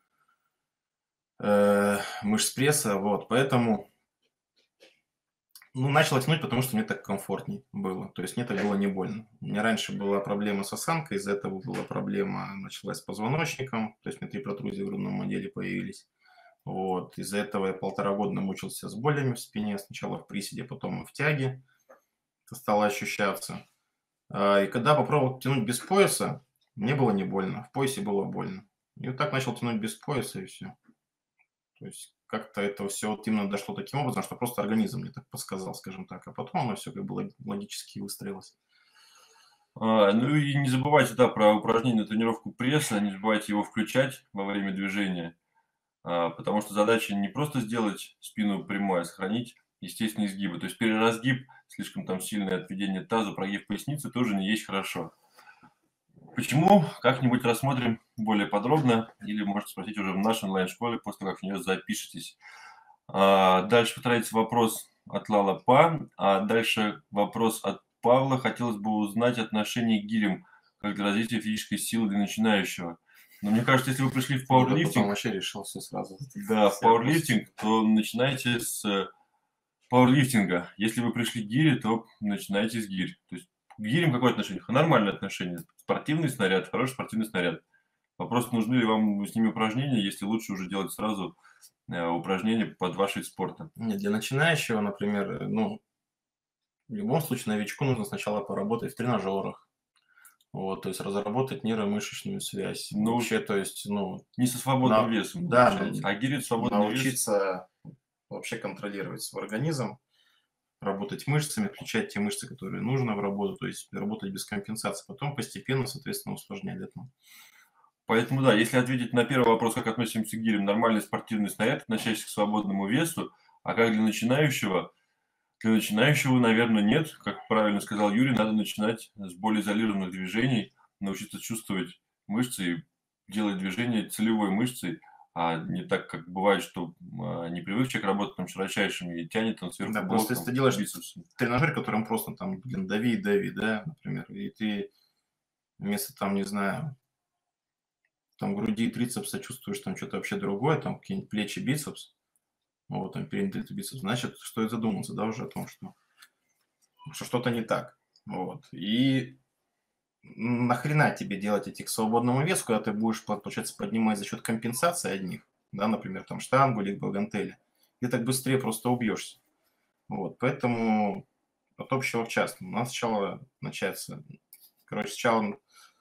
мышц пресса. Вот. Поэтому начал тянуть, потому что мне так комфортней было. То есть мне так было не больно. У меня раньше была проблема с осанкой, из-за этого была проблема, началась с позвоночником. То есть у меня 3 протрузии в грудном отделе появились. Вот. Из-за этого я 1,5 года мучился с болями в спине. Сначала в приседе, потом и в тяге. Это стало ощущаться. И когда попробовал тянуть без пояса, мне было не больно. В поясе было больно. И вот так начал тянуть без пояса, и все. То есть как-то это все вот именно дошло таким образом, что просто организм мне так подсказал, скажем так. А потом оно все как бы логически выстроилось.
Ну и не забывайте, да, про упражнение на тренировку пресса, не забывайте его включать во время движения, потому что задача не просто сделать спину прямой, а сохранить естественные изгибы. То есть переразгиб, слишком там сильное отведение таза, прогиб поясницы тоже не есть хорошо. Почему? Как-нибудь рассмотрим более подробно, или можете спросить уже в нашей онлайн-школе, после того, как в нее запишетесь. Дальше повторяется вопрос от Лала Па, а дальше вопрос от Павла. Хотелось бы узнать отношение к гирям как для развития физической силы для начинающего. Но мне кажется, если вы пришли в
Потом
пауэрлифтинг,
вообще решил все сразу.
да, в
Все
пауэрлифтинг, то начинайте с пауэрлифтинга. Если вы пришли к гире, то начинайте с гирь. То есть к гирям какое отношение? Нормальное отношение. Спортивный снаряд, хороший спортивный снаряд. Вопрос, нужны ли вам с ними упражнения, если лучше уже делать сразу упражнения под ваш вид спорта.
Нет, для начинающего, например, в любом случае новичку нужно сначала поработать в тренажерах. Вот, то есть разработать нейромышечную связь.
Ну,
Вообще, то есть,
не со свободным весом,
да,
получается. А гирит свободный вес.
научиться вообще контролировать свой организм, работать мышцами, включать те мышцы, которые нужно в работу, то есть работать без компенсации. Потом постепенно, соответственно, усложнять это.
Поэтому, да, если ответить на первый вопрос, как относимся к гирям, нормальный спортивный снаряд, относящийся к свободному весу, а как для начинающего? Для начинающего, наверное, нет. Как правильно сказал Юрий, надо начинать с более изолированных движений, научиться чувствовать мышцы и делать движение целевой мышцей, а не так, как бывает, что не привык человек работать там широчайшими и тянет он сверху
Да,
блок,
просто если ты делаешь
бицепсом.
тренажер, которым просто там, дави, да, например, и ты вместо там, не знаю, там груди и трицепса чувствуешь там что-то вообще другое, там какие-нибудь плечи, бицепс, вот, там передний бицепс, значит, стоит задуматься, да, уже о том, что что-то не так. Вот. И нахрена тебе делать эти к свободному весу, когда ты будешь, получается, поднимать за счет компенсации одних, да, например, там штангу либо гантели, ты так быстрее просто убьешься. Вот, поэтому от общего к частному. Надо сначала начаться. Короче, сначала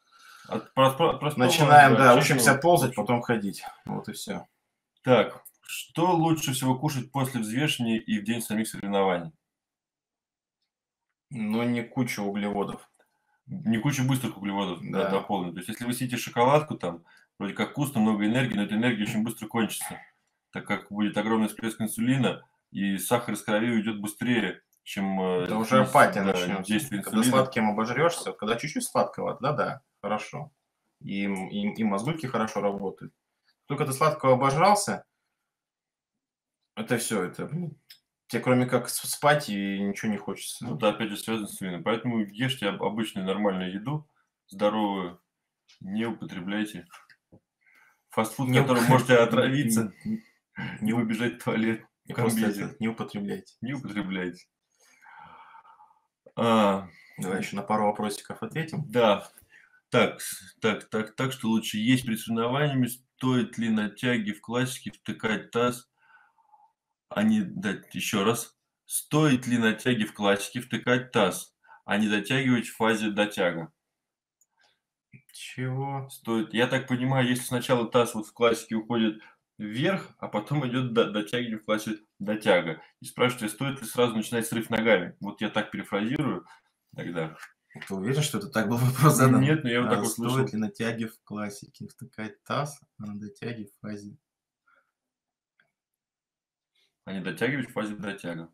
начинаем, да, учимся ползать, потом ходить. Вот и все.
Так, что лучше всего кушать после взвешивания и в день самих соревнований?
Но не кучу углеводов.
Не кучу быстрых углеводов, да,
Да.
дополнить. То есть, если вы съедите шоколадку, там, вроде как вкусно, много энергии, но эта энергия очень быстро кончится, так как будет огромный всплеск инсулина, и сахар из крови уйдет быстрее, чем
Да уже апатия начнется.
действие
Когда
инсулина.
сладким обожрешься, когда чуть-чуть сладкого, да, хорошо. И мозгульки хорошо работают. Только ты сладкого обожрался, это все, тебе кроме как спать и ничего не хочется.
Ну да, опять же связано с инсулином. Поэтому ешьте обычную нормальную еду, здоровую, не употребляйте фастфуд, которым можете отравиться, не убежать в туалет в
просто
комбезе.
не употребляйте.
Не употребляйте. А,
Давай еще на пару вопросиков ответим.
да, так, что лучше есть перед соревнованиями, стоит ли на тяге в классике втыкать таз, а не дать еще раз. Стоит ли на тяге в классике втыкать таз, а не дотягивать в фазе дотяга?
Чего?
Стоит. Я так понимаю, если сначала таз вот в классике уходит вверх, а потом идет дотягивание в классе дотяга. И спрашивают, стоит ли сразу начинать срыв ногами. Вот я так перефразирую тогда.
Ты уверен, что это так был вопрос задан?
Нет, но я вот так вот
Стоит
слышал.
ли на тяге в классике втыкать таз, а на дотяге в фазе?
А не дотягивать в фазе дотяга.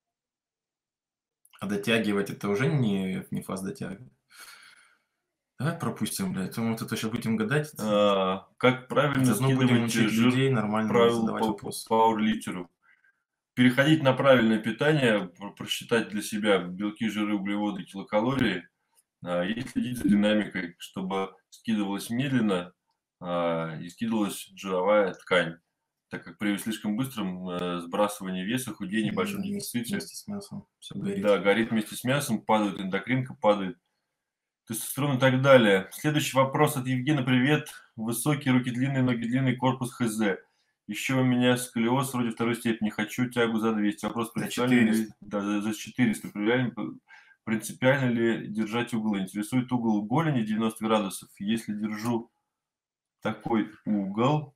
А дотягивать это уже не фаз дотяга. Давай пропустим, блядь, а то мы тут еще будем гадать.
Как правильно
Заодно будем
скидывать
учить
жир
людей нормально
правил
задавать
по
вопросы.
пауэрлифтеру? Переходить на правильное питание, просчитать для себя белки, жиры, углеводы, килокалории, и следить за динамикой, чтобы скидывалась медленно, и скидывалась жировая ткань. Так как при слишком быстром, сбрасывании веса, худении, большом дефиците,
Вместе с мясом все горит.
да, горит вместе с мясом, падает эндокринка, падает тестостерон и так далее. Следующий вопрос от Евгена. Привет. Высокие, руки длинные, ноги длинные, корпус хз. Еще у меня сколиоз вроде второй степени. Хочу тягу за 200. Вопрос,
За
принципиально ли...
400.
Да, за 400. Принципиально ли держать углы? Интересует угол голени 90 градусов. Если держу такой угол,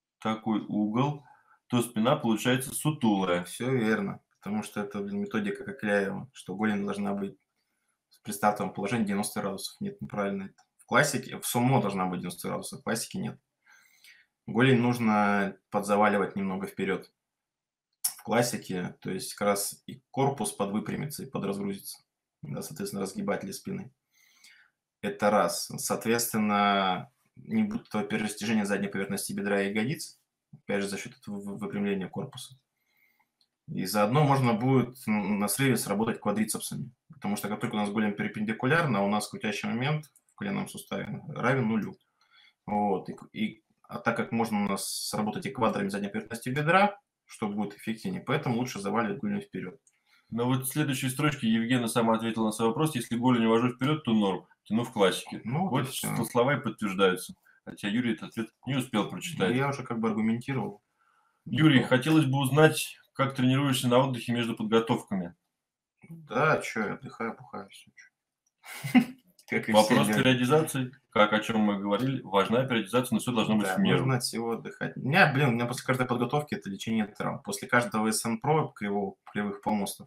то спина получается сутулая.
Все верно. Потому что это, блин, методика Кокляева, что голень должна быть в пристартовом положении 90 градусов. Нет, неправильно это. В классике, в сумо должна быть 90 градусов, в классике нет. Голень нужно подзаваливать немного вперед. В классике, то есть как раз и корпус подвыпрямится и подразгрузится. Да, соответственно, разгибатели спины. Это раз. Соответственно, не будет этого перерастяжения задней поверхности бедра и ягодиц, опять же, за счет этого выпрямления корпуса. И заодно можно будет на срыве сработать квадрицепсами. Потому что как только у нас голень перпендикулярна, у нас крутящий момент в коленном суставе равен нулю. Вот. А так как можно у нас сработать и квадрами задней поверхности бедра, что будет эффективнее, поэтому лучше заваливать голень вперед.
Но вот в следующей строчке Евгена сама ответила на свой вопрос. Если голень увожу вперед, то норм. Тяну в классике.
Ну, вот и
Вот
все.
что слова и подтверждаются. Хотя Юрий этот ответ не успел прочитать.
Я уже как бы аргументировал.
Юрий, хотелось бы узнать, как тренируешься на отдыхе между подготовками.
Да, что, я отдыхаю, бухаю, все. Как и все
Вопрос
люди.
периодизации, как о чем мы говорили, важна периодизация, но все должно быть
Да,
в меру.
нужно от всего отдыхать. У меня после каждой подготовки это лечение травм. После каждого СН-ПРО кривых помостов.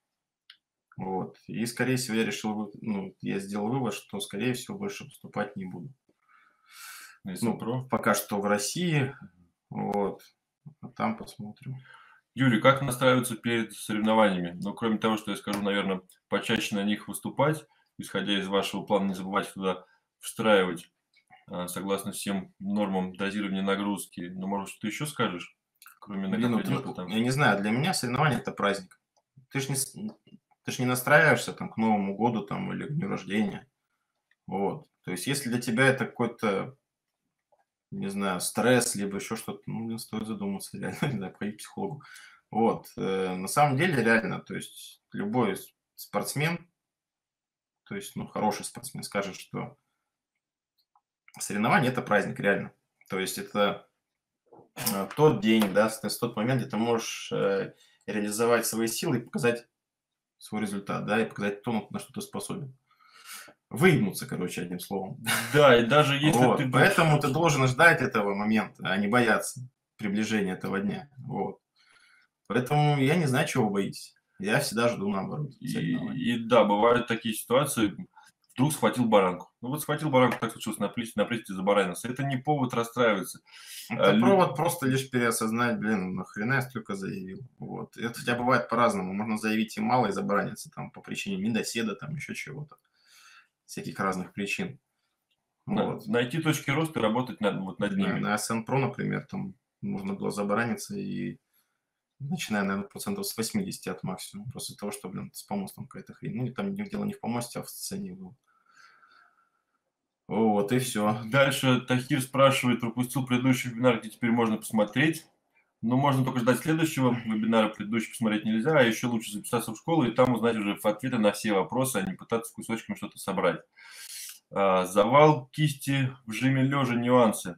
Вот. И, скорее всего, я решил, я сделал вывод, что, скорее всего, больше поступать не буду.
СНПРО.
Пока что в России, вот, а там посмотрим.
Юрий, как настраиваться перед соревнованиями? Ну, кроме того, что я скажу, наверное, почаще на них выступать, исходя из вашего плана, не забывайте туда встраивать, согласно всем нормам дозирования нагрузки. Но, может, что-то еще скажешь, кроме накопления опыта?
Я не знаю, для меня соревнования – это праздник. Ты ж не настраиваешься там к Новому году там или к дню рождения. Вот. То есть, если для тебя это какой-то, не знаю, стресс, либо еще что-то, стоит задуматься, реально, не знаю, походить к психологу. Вот. На самом деле, реально, то есть, любой спортсмен, то есть, хороший спортсмен скажет, что соревнование – это праздник, реально. То есть, это тот день, да, тот момент, где ты можешь реализовать свои силы и показать свой результат, да, и показать то, на что ты способен. Выебнуться, короче, одним словом.
Да, и даже если ты...
Вот. Поэтому ты должен ждать этого момента, а не бояться приближения этого дня. Вот. Поэтому я не знаю, чего вы боитесь. Я всегда жду наоборот соревнований.
И да, бывают такие ситуации, вдруг схватил баранку. Ну вот схватил баранку, так случилось, на плече забаранился. Это не повод расстраиваться.
Это повод просто лишь переосознать, нахрена я столько заявил. Вот. Это хотя бывает по-разному. Можно заявить и мало, и забараниться там по причине недоседа, там еще чего-то. Всяких разных причин. Вот.
Найти точки роста и работать над ними.
На СН-ПРО, например, там нужно было забараниться и начиная, наверное, процентов с 80 от максимума. После того, что, с помостом какая-то хрень. Ну, там дело не в помосте, а в сцене было. Вот, и все.
Дальше Тахир спрашивает, пропустил предыдущий вебинар, где теперь можно посмотреть. Ну, можно только ждать следующего вебинара, предыдущий посмотреть нельзя, а еще лучше записаться в школу и там узнать уже ответы на все вопросы, а не пытаться кусочками что-то собрать. Завал кисти в жиме лежа, нюансы.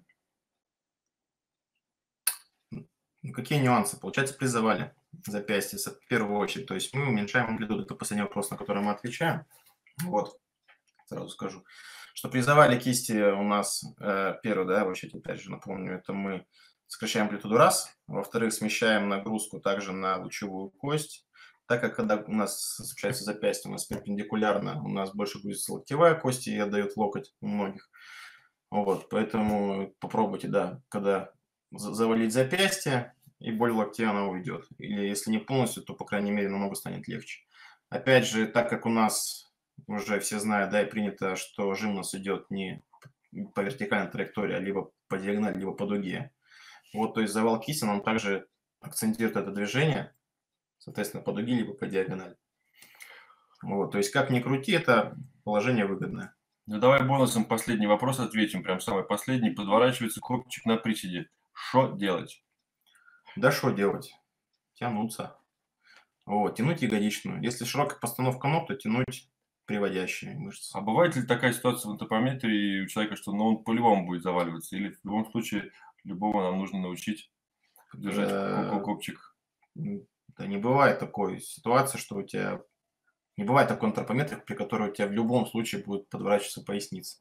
Ну, какие нюансы? Получается, при завале запястья, в первую очередь. То есть мы уменьшаем амплитуду. Это последний вопрос, на который мы отвечаем. Вот, сразу скажу, что при завале кисти у нас, первый, да, в очередь, опять же, напомню, это мы сокращаем амплитуду раз, во-вторых, смещаем нагрузку также на лучевую кость, так как когда у нас смещается запястье, у нас перпендикулярно, у нас больше будет локтевая кость и отдает локоть у многих. Вот, поэтому попробуйте, да, когда завалить запястье, и боль в локте она уйдет. Или если не полностью, то, по крайней мере, намного станет легче. Опять же, так как у нас уже все знают, да, и принято, что жим у нас идет не по вертикальной траектории, а либо по диагонали, либо по дуге. Вот, то есть завал кисти, он также акцентирует это движение, соответственно, по дуге, либо по диагонали. Вот, то есть как ни крути, это положение выгодное.
Ну, давай бонусом последний вопрос ответим, прям самый последний. Подворачивается копчик на приседе. Что делать?
Да что делать? Тянуться. Вот, тянуть ягодичную. Если широкая постановка ног, то тянуть приводящие мышцы.
А бывает ли такая ситуация в антропометрии у человека, что он по-любому будет заваливаться? Или в любом случае любого нам нужно научить держать копчик?
Да не бывает такой ситуации, что у тебя... Не бывает такой антропометрии, при которой у тебя в любом случае будет подворачиваться поясница.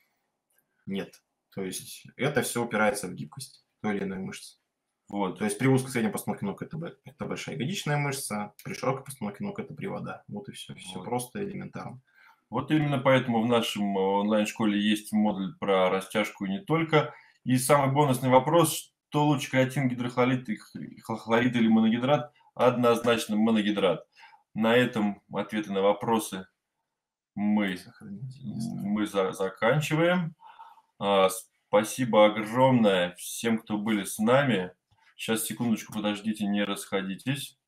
Нет. То есть это все упирается в гибкость той или иной мышцы.
Вот.
То есть при узкой средней постановке ног это большая ягодичная мышца, при широкой постановке ног это привода. Вот и все. Все просто элементарно.
Вот именно поэтому в нашем онлайн-школе есть модуль про растяжку и не только. И самый бонусный вопрос, что лучше, креатин, гидрохлорид, хлорид или моногидрат? Однозначно моногидрат. На этом ответы на вопросы мы заканчиваем. Спасибо огромное всем, кто были с нами. Сейчас, секундочку, подождите, не расходитесь.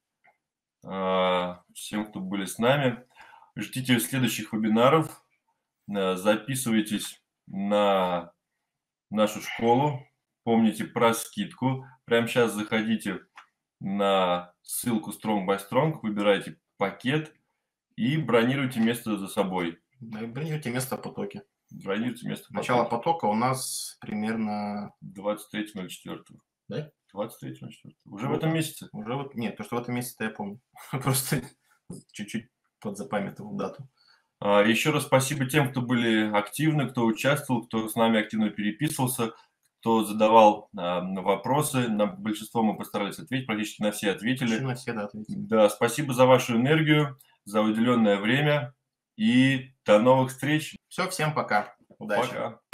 Всем, кто были с нами. Ждите следующих вебинаров. Записывайтесь на нашу школу. Помните про скидку. Прямо сейчас заходите на ссылку Strong by Strong, выбирайте пакет и бронируйте место за собой.
Да, и бронируйте место в потоке.
Бронируйте место в потоке.
Начало потока у нас примерно...
23.04.
Да?
23.04. Уже в этом месяце?
Уже вот... Нет, то, что в этом месяце я помню. Просто чуть-чуть подзапамятовал дату.
Еще раз спасибо тем, кто были активны, кто участвовал, кто с нами активно переписывался, кто задавал вопросы. На большинство мы постарались ответить, практически на все ответили.
На все, да, ответили.
Да, спасибо за вашу энергию, за уделенное время и до новых встреч.
Все, всем пока. Удачи.
Пока.